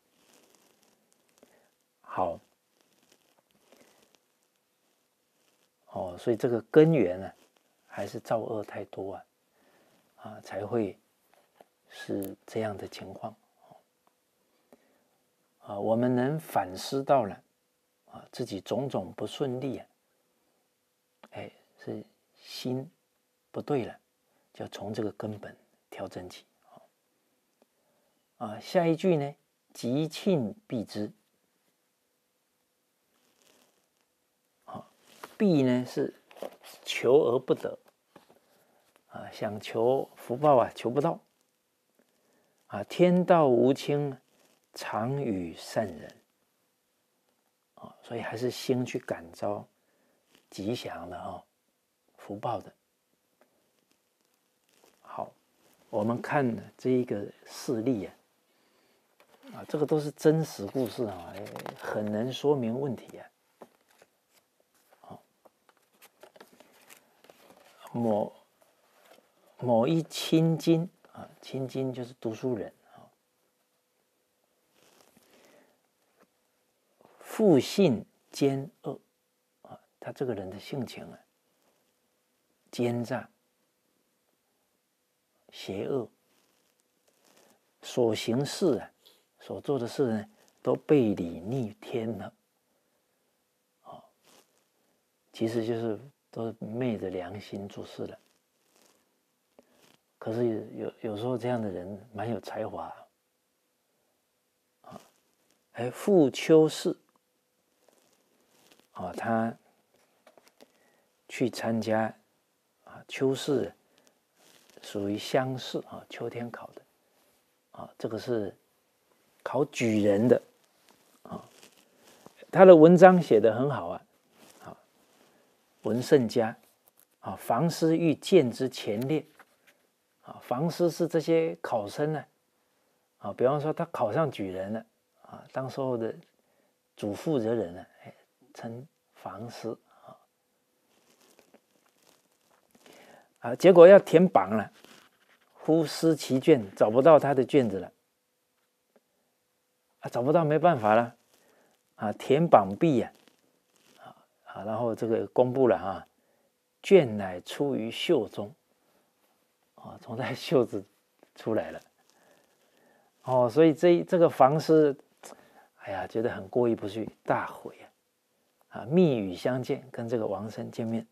好，所以这个根源呢，还是造恶太多啊，才会是这样的情况啊。我们能反思到了啊，自己种种不顺利是心不对了，就要从这个根本调整起啊。下一句呢，吉庆避之。避呢是求而不得啊，想求福报啊，求不到啊。天道无亲，常与善人啊，所以还是先去感召吉祥的福报的。好，我们看这一个事例啊，这个都是真实故事啊，很能说明问题啊。某一亲经啊，亲经就是读书人啊，负性奸恶啊，他这个人的性情奸诈、邪恶，所行事所做的事呢，都背礼逆天了其实就是都是昧着良心做事了。可是有时候这样的人蛮有才华傅秋氏他去参加秋试，属于乡试秋天考的这个是考举人的他的文章写得很好文甚佳房师欲见之前列房师是这些考生呢比方说他考上举人了当时候的主负责人呢称房师结果要填榜了，忽失其卷，找不到他的卷子了找不到没办法了填榜壁啊，然后这个公布了啊，卷乃出于袖中，啊，从他袖子出来了。哦，所以这个房师，哎呀，觉得很过意不去，大悔啊，密语相见，跟这个王生见面，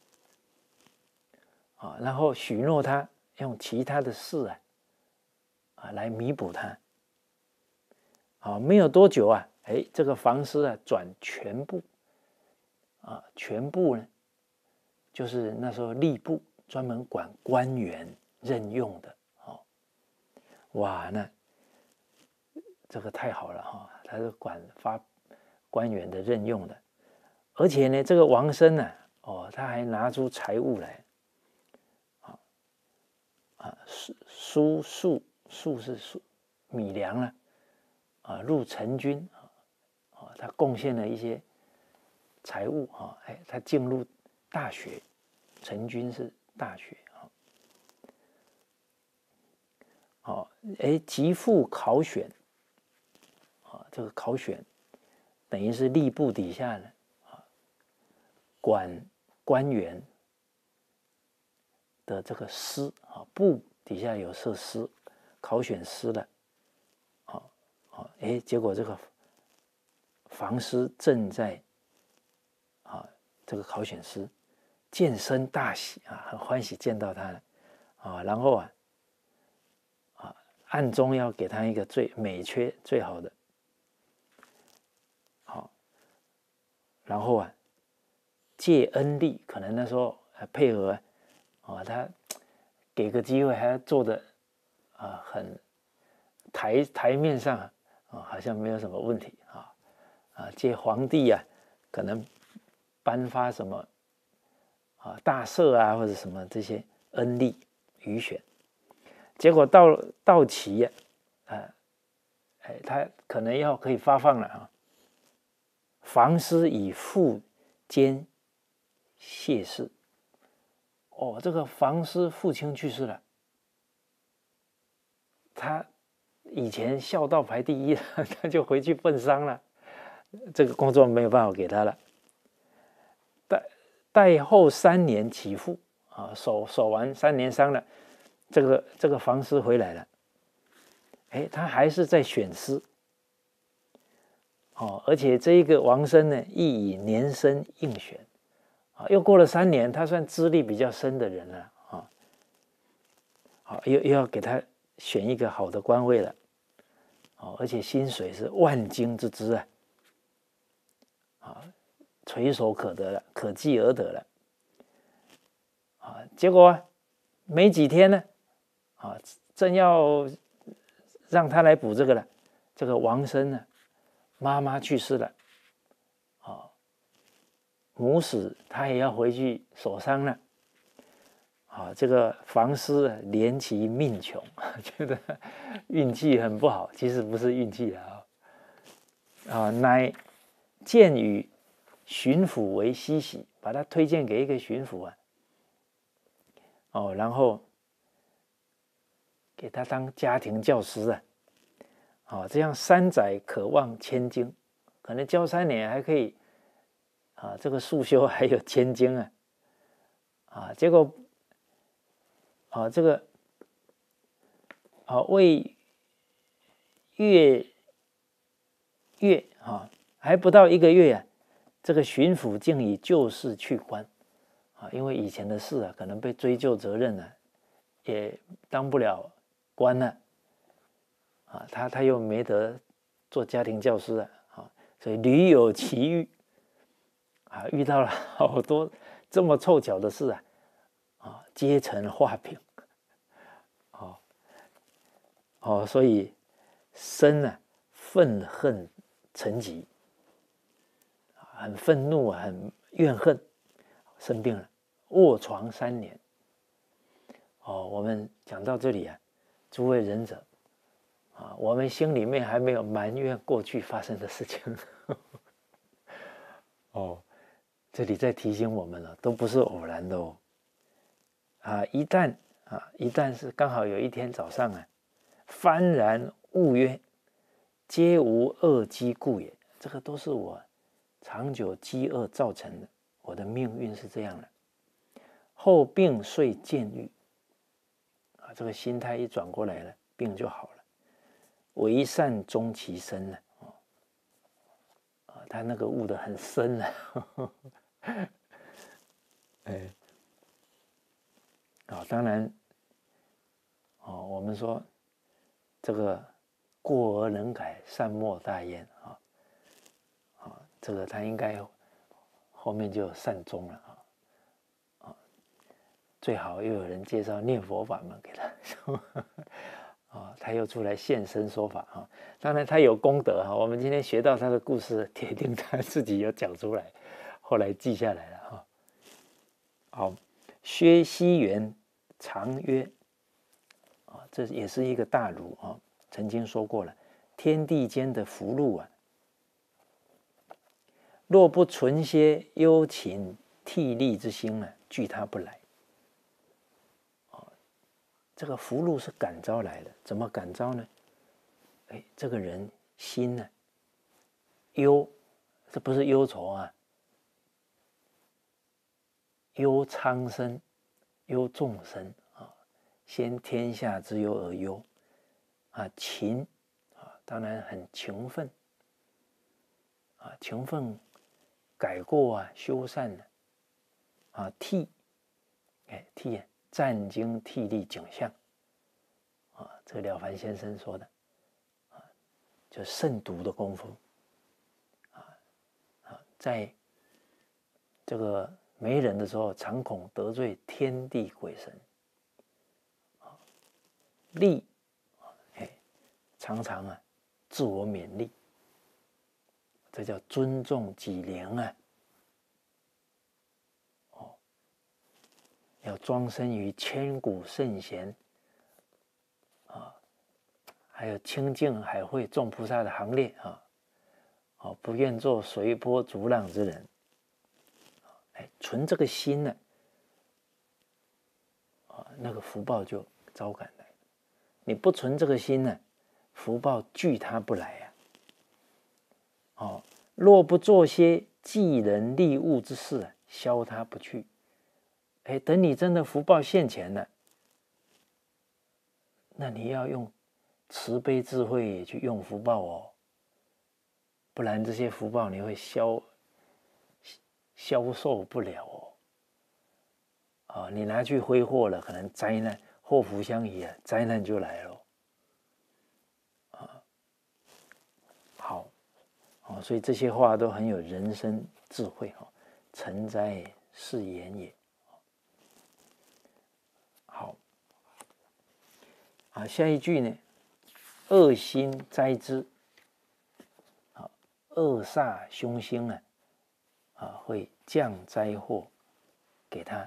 啊，然后许诺他用其他的事来弥补他。啊，没有多久啊，哎，这个房师啊转权部，啊，权部呢，就是那时候吏部专门管官员任用的，哦，哇，那这个太好了哈，他是管发官员的任用的，而且呢，这个王生呢，哦，他还拿出财物来，输是米粮了，啊，入陈军，啊，他贡献了一些财物啊，哎，他进入大学，陈军是大学啊，哦，哎，极富考选，啊，这个考选等于是吏部底下的啊，管官员的这个司啊，部底下有设司，考选司的，哎，结果这个房师正在这个考选师见生大喜啊，很欢喜见到他了啊，然后暗中要给他一个最美缺最好的，好，然后借恩利，可能那时候配合他给个机会，还要做的很台面上好像没有什么问题借皇帝可能颁发什么大赦或者什么这些恩利予选，结果到期他可能要可以发放了房师以父兼谢世。哦，这个房师父亲去世了，他以前孝道排第一，他就回去奔丧了，这个工作没有办法给他了。待后3年起复守完3年丧了，这个房师回来了，哎，他还是在选师，而且这一个王生呢，亦以年深应选，又过了3年，他算资历比较深的人了又要给他选一个好的官位了，而且薪水是万金之资垂手可得了，可计而得了结果没几天呢正要让他来补这个了，这个王生呢，妈妈去世了母死，他也要回去守丧了这个房师怜其命穷，觉得运气很不好，其实不是运气乃荐与巡抚为西喜，把他推荐给一个巡抚然后给他当家庭教师这样3载可望千金，可能教3年还可以这个速修还有千金结果这个为月还不到1个月这个巡抚竟以旧事去官因为以前的事可能被追究责任也当不了官了他又没得做家庭教师所以屡有奇遇遇到了好多这么凑巧的事皆成画饼所以生愤恨成疾，很愤怒很怨恨，生病了，卧床3年我们讲到这里诸位仁者我们心里面还没有埋怨过去发生的事情这里在提醒我们了，都不是偶然的一旦是刚好有一天早上幡然悟曰，皆无饿饥故也，这个都是我长久饥饿造成的我的命运是这样的。后病遂见愈，这个心态一转过来了，病就好了。为善终其身了，他那个悟得很深了。当然，我们说这个过而能改，善莫大焉这个他应该后面就有善终了最好又有人介绍念佛法门给他，他又出来现身说法当然他有功德我们今天学到他的故事，铁定他自己有讲出来，后来记下来了好，薛西元常曰这也是一个大儒曾经说过了，天地间的福禄若不存些忧勤惕厉之心惧他不来。这个福禄是感召来的，怎么感召呢？这个人心忧，这不是忧愁忧苍生，忧众生先天下之忧而忧勤当然很勤奋勤奋改过修善惕惕战经惕厉景象这个了凡先生说的就慎独的功夫在这个没人的时候，常恐得罪天地鬼神厉常常自我勉励，这叫尊重己灵要庄身于千古圣贤还有清净海会众菩萨的行列不愿做随波逐浪之人存这个心那个福报就招感来。你不存这个心福报拒他不来若不做些济人利物之事消他不去。等你真的福报现前了，那你要用慈悲智慧去用福报不然这些福报你会消受不了你拿去挥霍了，可能灾难祸福相依灾难就来了好所以这些话都很有人生智慧诚哉是言也。好下一句呢，恶心灾之恶煞凶星会降灾祸给他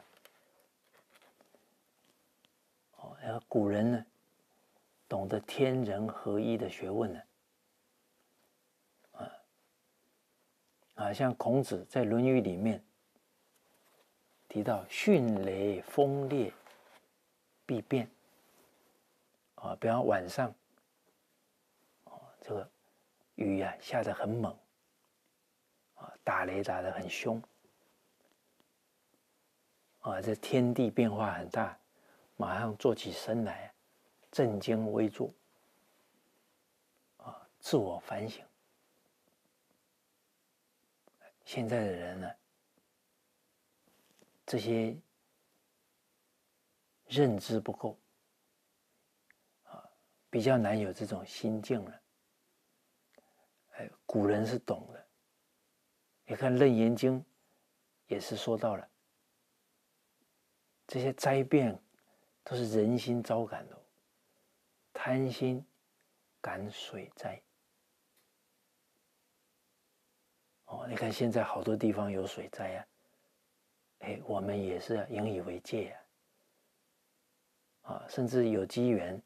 古人呢懂得天人合一的学问像孔子在《论语》里面提到迅雷风烈必变比方晚上这个雨下得很猛打雷打得很凶这天地变化很大，马上坐起身来正襟危坐自我反省。现在的人这些认知不够比较难有这种心境了古人是懂的。你看《楞严经》也是说到了这些灾变都是人心招感的贪心感水灾你看现在好多地方有水灾我们也是引以为戒甚至有机缘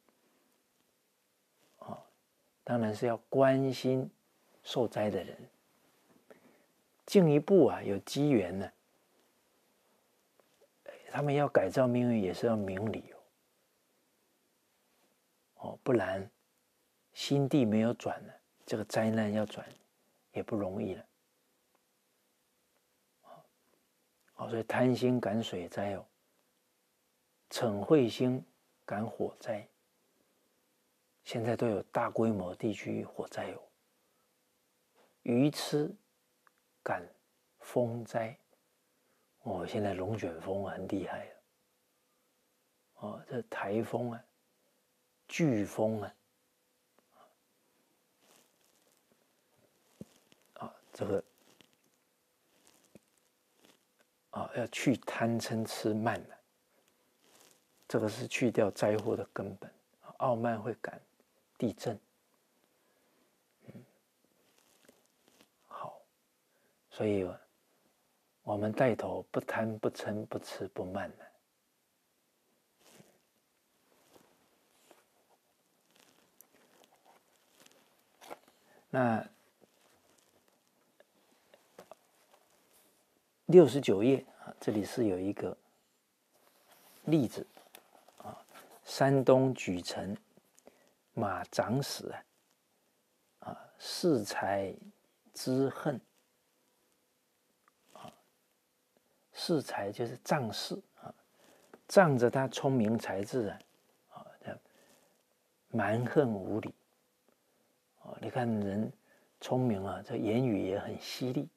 当然是要关心受灾的人，进一步有机缘呢他们要改造命运也是要明理不然心地没有转了，这个灾难要转也不容易了所以贪心感水灾哦，嗔恚心感火灾，现在都有大规模地区火灾哦。愚痴感风灾，现在龙卷风很厉害了，这台风啊，飓风啊，这个要去贪嗔痴慢了，这个是去掉灾祸的根本。傲慢会感地震，好，所以我们带头不贪不嗔不痴不慢了。那69页这里是有一个例子山东莒城马长史恃才知恨恃才就是仗势仗着他聪明才智蛮横无理你看人聪明这言语也很犀利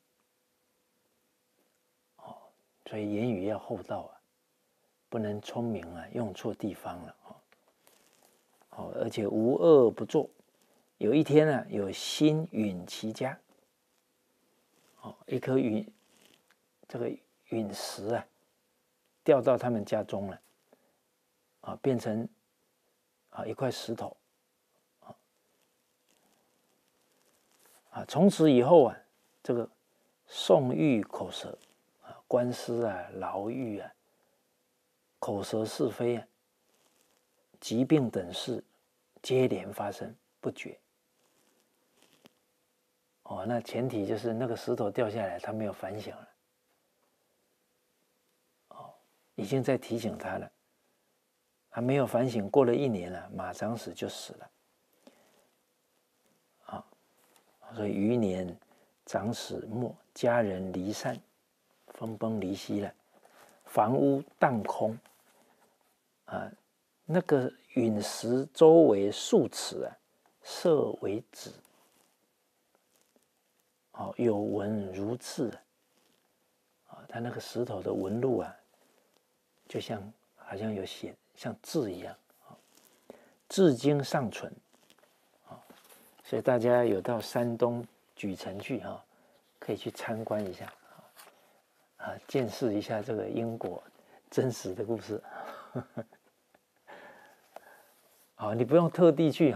所以言语要厚道不能聪明用错地方了而且无恶不作。有一天有星陨其家一颗这个陨石掉到他们家中了变成一块石头从此以后这个讼狱口舌官司牢狱口舌是非疾病等事接连发生不绝那前提就是那个石头掉下来他没有反省了已经在提醒他了他没有反省，过了1年了马长史就死了所以余年长史没，家人离散，分崩离析了，房屋荡空那个陨石周围数尺设为止有纹如字它那个石头的纹路就像好像有写像字一样至今尚存所以大家有到山东莒城去可以去参观一下见识一下这个因果真实的故事你不用特地去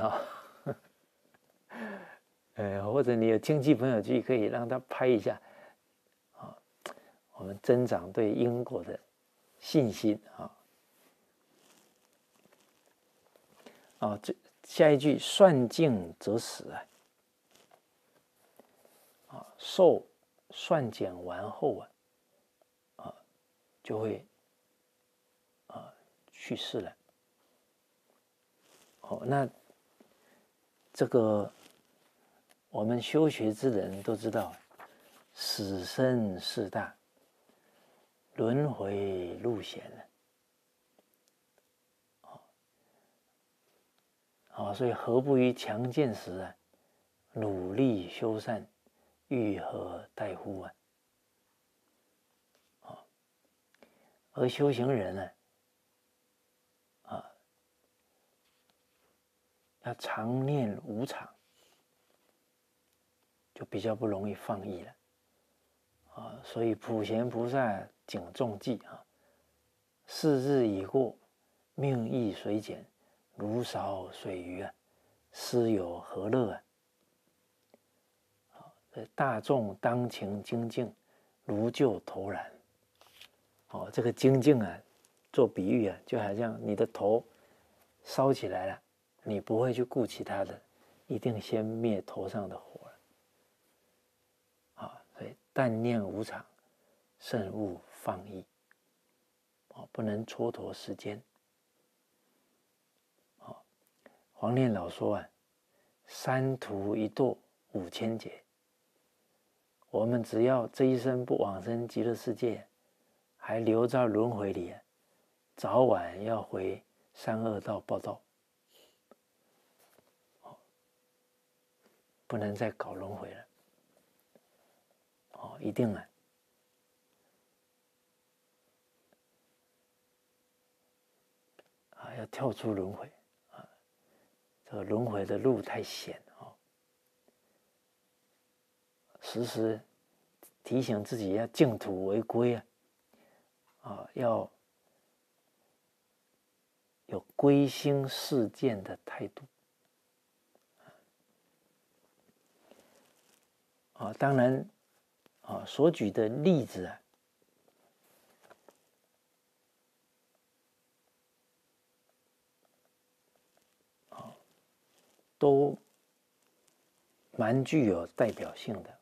或者你有亲戚朋友去可以让他拍一下我们增长对因果的信心这下一句算尽则死寿算减完后就会去世了那这个我们修学之人都知道死生事大轮回路险所以何不于强健时努力修善欲何待乎而修行人要常念无常就比较不容易放逸了所以普贤菩萨警众记4日已过命亦随减如少水鱼斯有何乐大众当勤精进如救头燃这个精进做比喻就好像你的头烧起来了你不会去顾其他的一定先灭头上的火了所以但念无常慎勿放逸不能蹉跎时间黄念老说三途一堕5000劫我们只要这一生不往生极乐世界还留在轮回里啊，早晚要回三恶道报道，不能再搞轮回了。一定要跳出轮回这个轮回的路太险时时提醒自己要净土为归要有归心似箭的态度当然所举的例子都蛮具有代表性的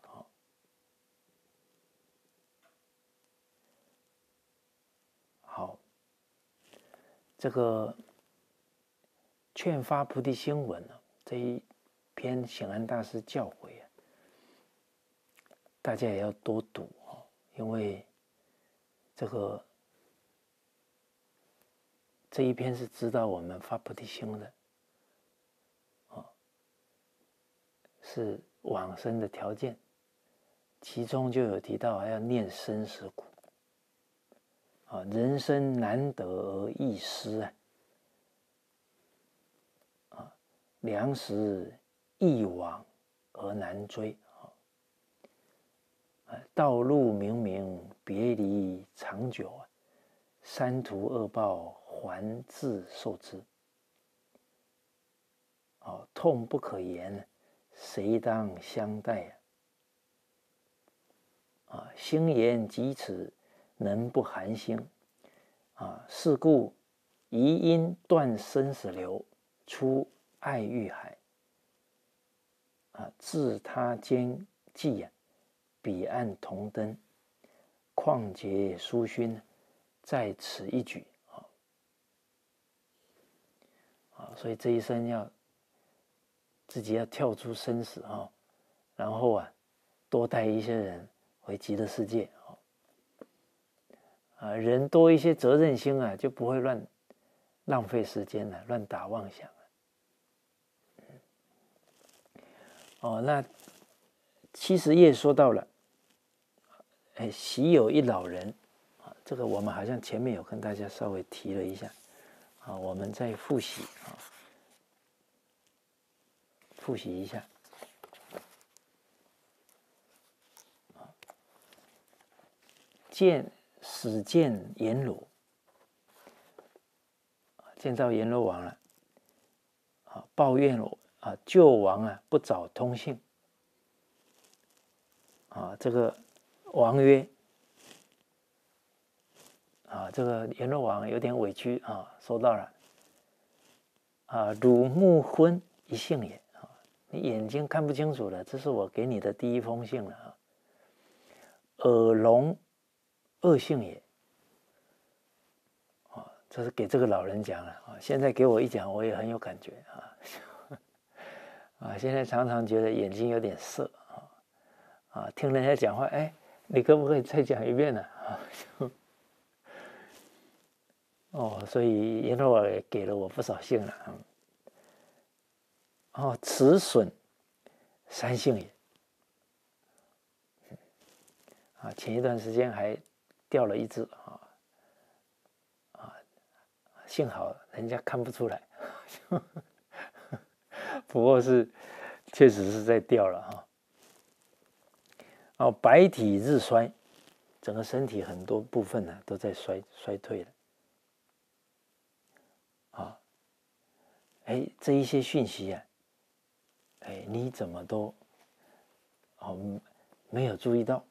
好，这个劝发菩提心文这一篇显安大师教诲大家也要多读因为这一篇是指导我们发菩提心的是往生的条件，其中就有提到还要念生死苦人生难得而易失良时一往而难追道路明明别离长久三途恶报还自受之痛不可言谁当相待心言及此能不寒心是故宜因断生死流出爱欲海自他间际彼岸同登况结殊勋在此一举所以这一生要自己要跳出生死然后多带一些人回极乐世界人多一些责任心就不会乱浪费时间乱打妄想那70页说到了习有一老人这个我们好像前面有跟大家稍微提了一下我们再复习一下始见阎罗见到阎罗王了抱怨旧王不早通信这个王曰这个阎罗王有点委屈收到了汝目昏一信也你眼睛看不清楚了，这是我给你的第一封信了耳聋恶性也这是给这个老人讲了现在给我一讲我也很有感觉现在常常觉得眼睛有点涩听人家讲话你可不可以再讲一遍呢所以阎罗王也给了我不少信了此损三性也前一段时间还掉了一只幸好人家看不出来不过是确实是在掉了白体日衰整个身体很多部分都在衰退了这一些讯息你怎么都没有注意到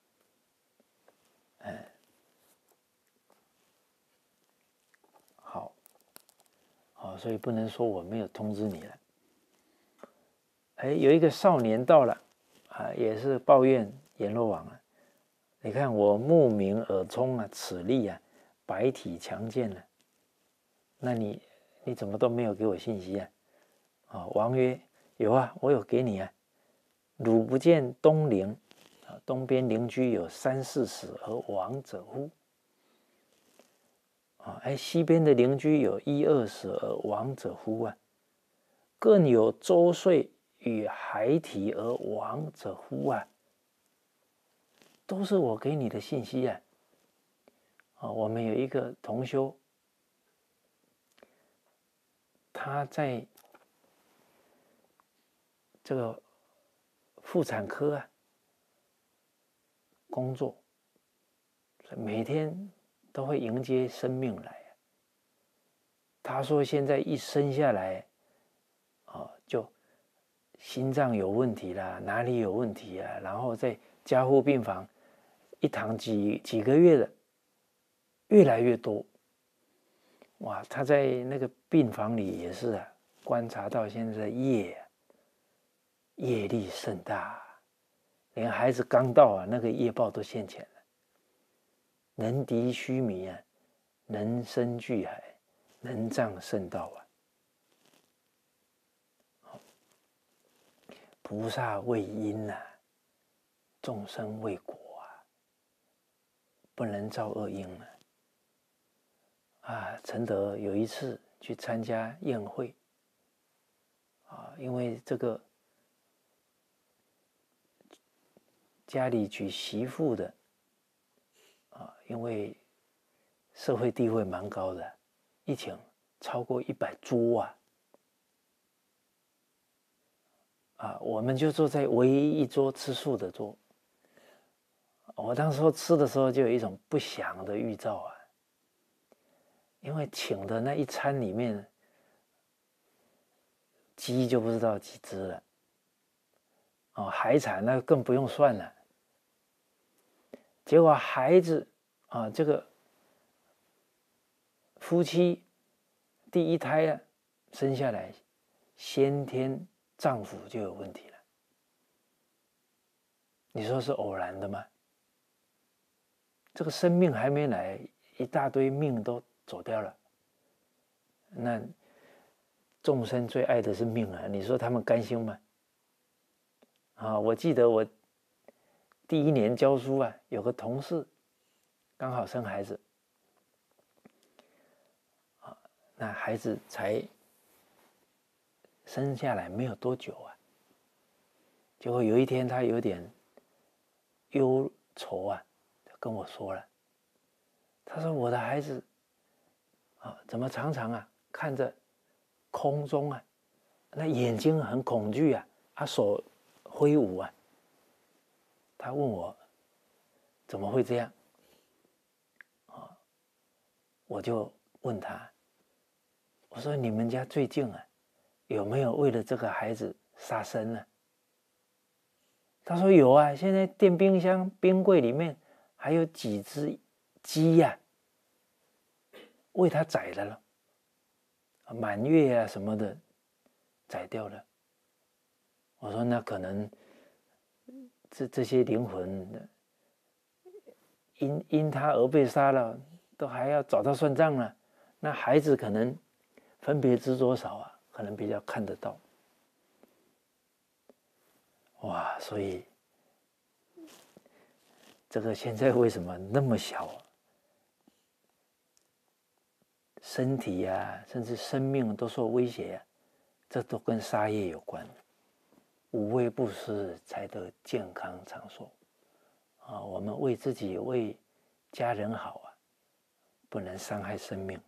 所以不能说我没有通知你了有一个少年到了也是抱怨阎罗王你看我目明耳聪齿力白体强健那你怎么都没有给我信息王曰有我有给你汝不见东邻东边邻居有3、4死而亡者乎西边的邻居有1、20而亡者乎啊？更有周岁与孩提而亡者乎啊？都是我给你的信息啊！我们有一个同修，他在这个妇产科工作，每天都会迎接生命来。他说现在一生下来，就心脏有问题啦，哪里有问题啊？然后在加护病房一躺几个月的，越来越多。哇，他在那个病房里也是观察到现在的业力甚大，连孩子刚到那个业报都现前了。能敌须弥能生巨海，能障圣道菩萨为因众生为果不能造恶因承德有一次去参加宴会因为这个家里娶媳妇的因为社会地位蛮高的，一请超过100桌我们就坐在唯一一桌吃素的桌。我当时吃的时候就有一种不祥的预兆因为请的那一餐里面鸡就不知道几只了海产那更不用算了。结果孩子这个夫妻第一胎生下来，先天丈夫就有问题了。你说是偶然的吗？这个生命还没来，一大堆命都走掉了。那众生最爱的是命你说他们甘心吗？我记得我第1年教书有个同事刚好生孩子那孩子才生下来没有多久结果有一天他有点忧愁跟我说了，他说我的孩子怎么常常看着空中那眼睛很恐惧手挥舞他问我怎么会这样我就问他，我说你们家最近有没有为了这个孩子杀生呢？他说有现在电冰箱冰柜里面还有几只鸡为他宰了满月什么的宰掉了。我说那可能这些灵魂因他而被杀了，都还要找他算账了。那孩子可能分别知多少可能比较看得到。哇，所以这个现在为什么那么小身体甚至生命都受威胁这都跟杀业有关。无畏布施才得健康长寿我们为自己为家人好不能伤害生命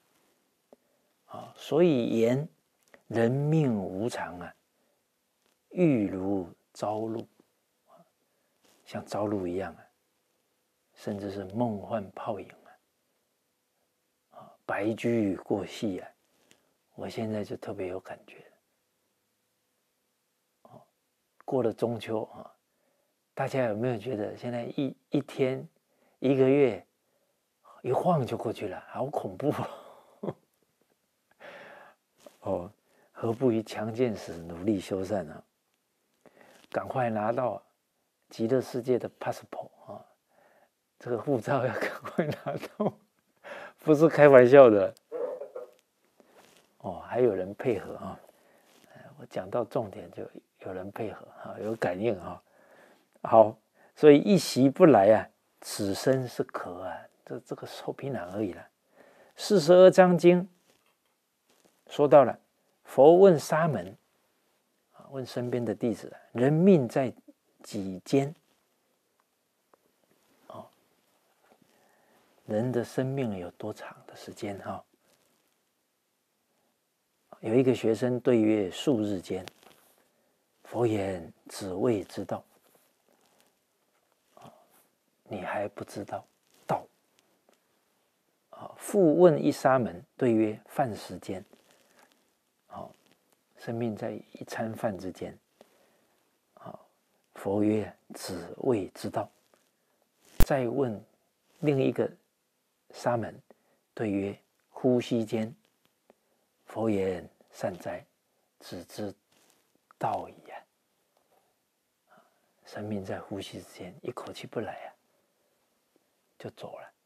所以言人命无常欲如朝露像朝露一样甚至是梦幻泡影白驹过隙我现在就特别有感觉过了中秋大家有没有觉得现在一天一个月一晃就过去了，好恐怖何不于强健时努力修善赶快拿到极乐世界的 passport 这个护照要赶快拿到，不是开玩笑的还有人配合我讲到重点就有人配合有感应好，所以一息不来此生是渴这个受皮囊而已了。 42章经说到了，佛问沙门，问身边的弟子，人命在几间？人的生命有多长的时间？有一个学生对曰：数日间。佛言：只为知道。你还不知道道。复问一沙门，对曰：饭时间。生命在一餐饭之间。佛曰：只为知道。再问另一个沙门，对曰：呼吸间。佛言：善哉，只知道矣。生命在呼吸之间，一口气不来就走了。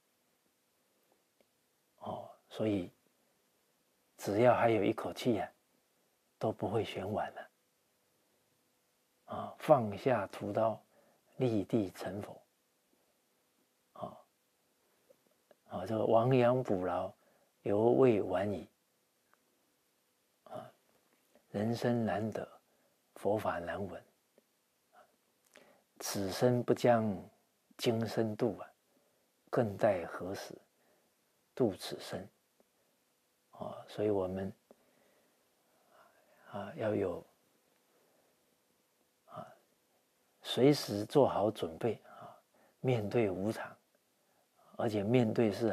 所以只要还有一口气都不会选晚了。放下屠刀，立地成佛。这个亡羊补牢，犹未晚矣。人生难得，佛法难闻。此生不将今生度更待何时度此生？所以我们要有随时做好准备面对无常，而且面对是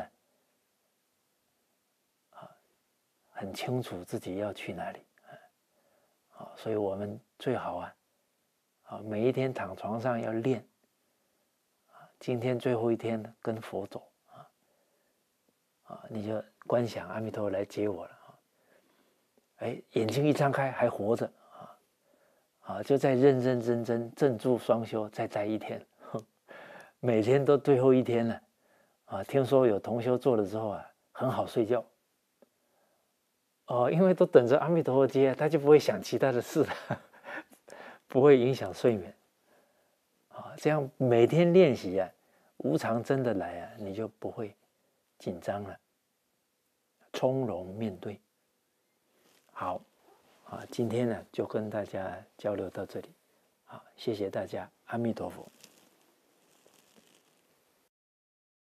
很清楚自己要去哪里。所以我们最好每一天躺床上要练。今天最后一天跟佛走你就观想阿弥陀佛来接我了眼睛一张开还活着就再认认真真正住双修，再待一天，每天都最后一天了听说有同修做了之后很好睡觉因为都等着阿弥陀佛接，他就不会想其他的事了，不会影响睡眠这样每天练习无常真的来你就不会紧张了，从容面对。好今天呢就跟大家交流到这里谢谢大家，阿弥陀佛。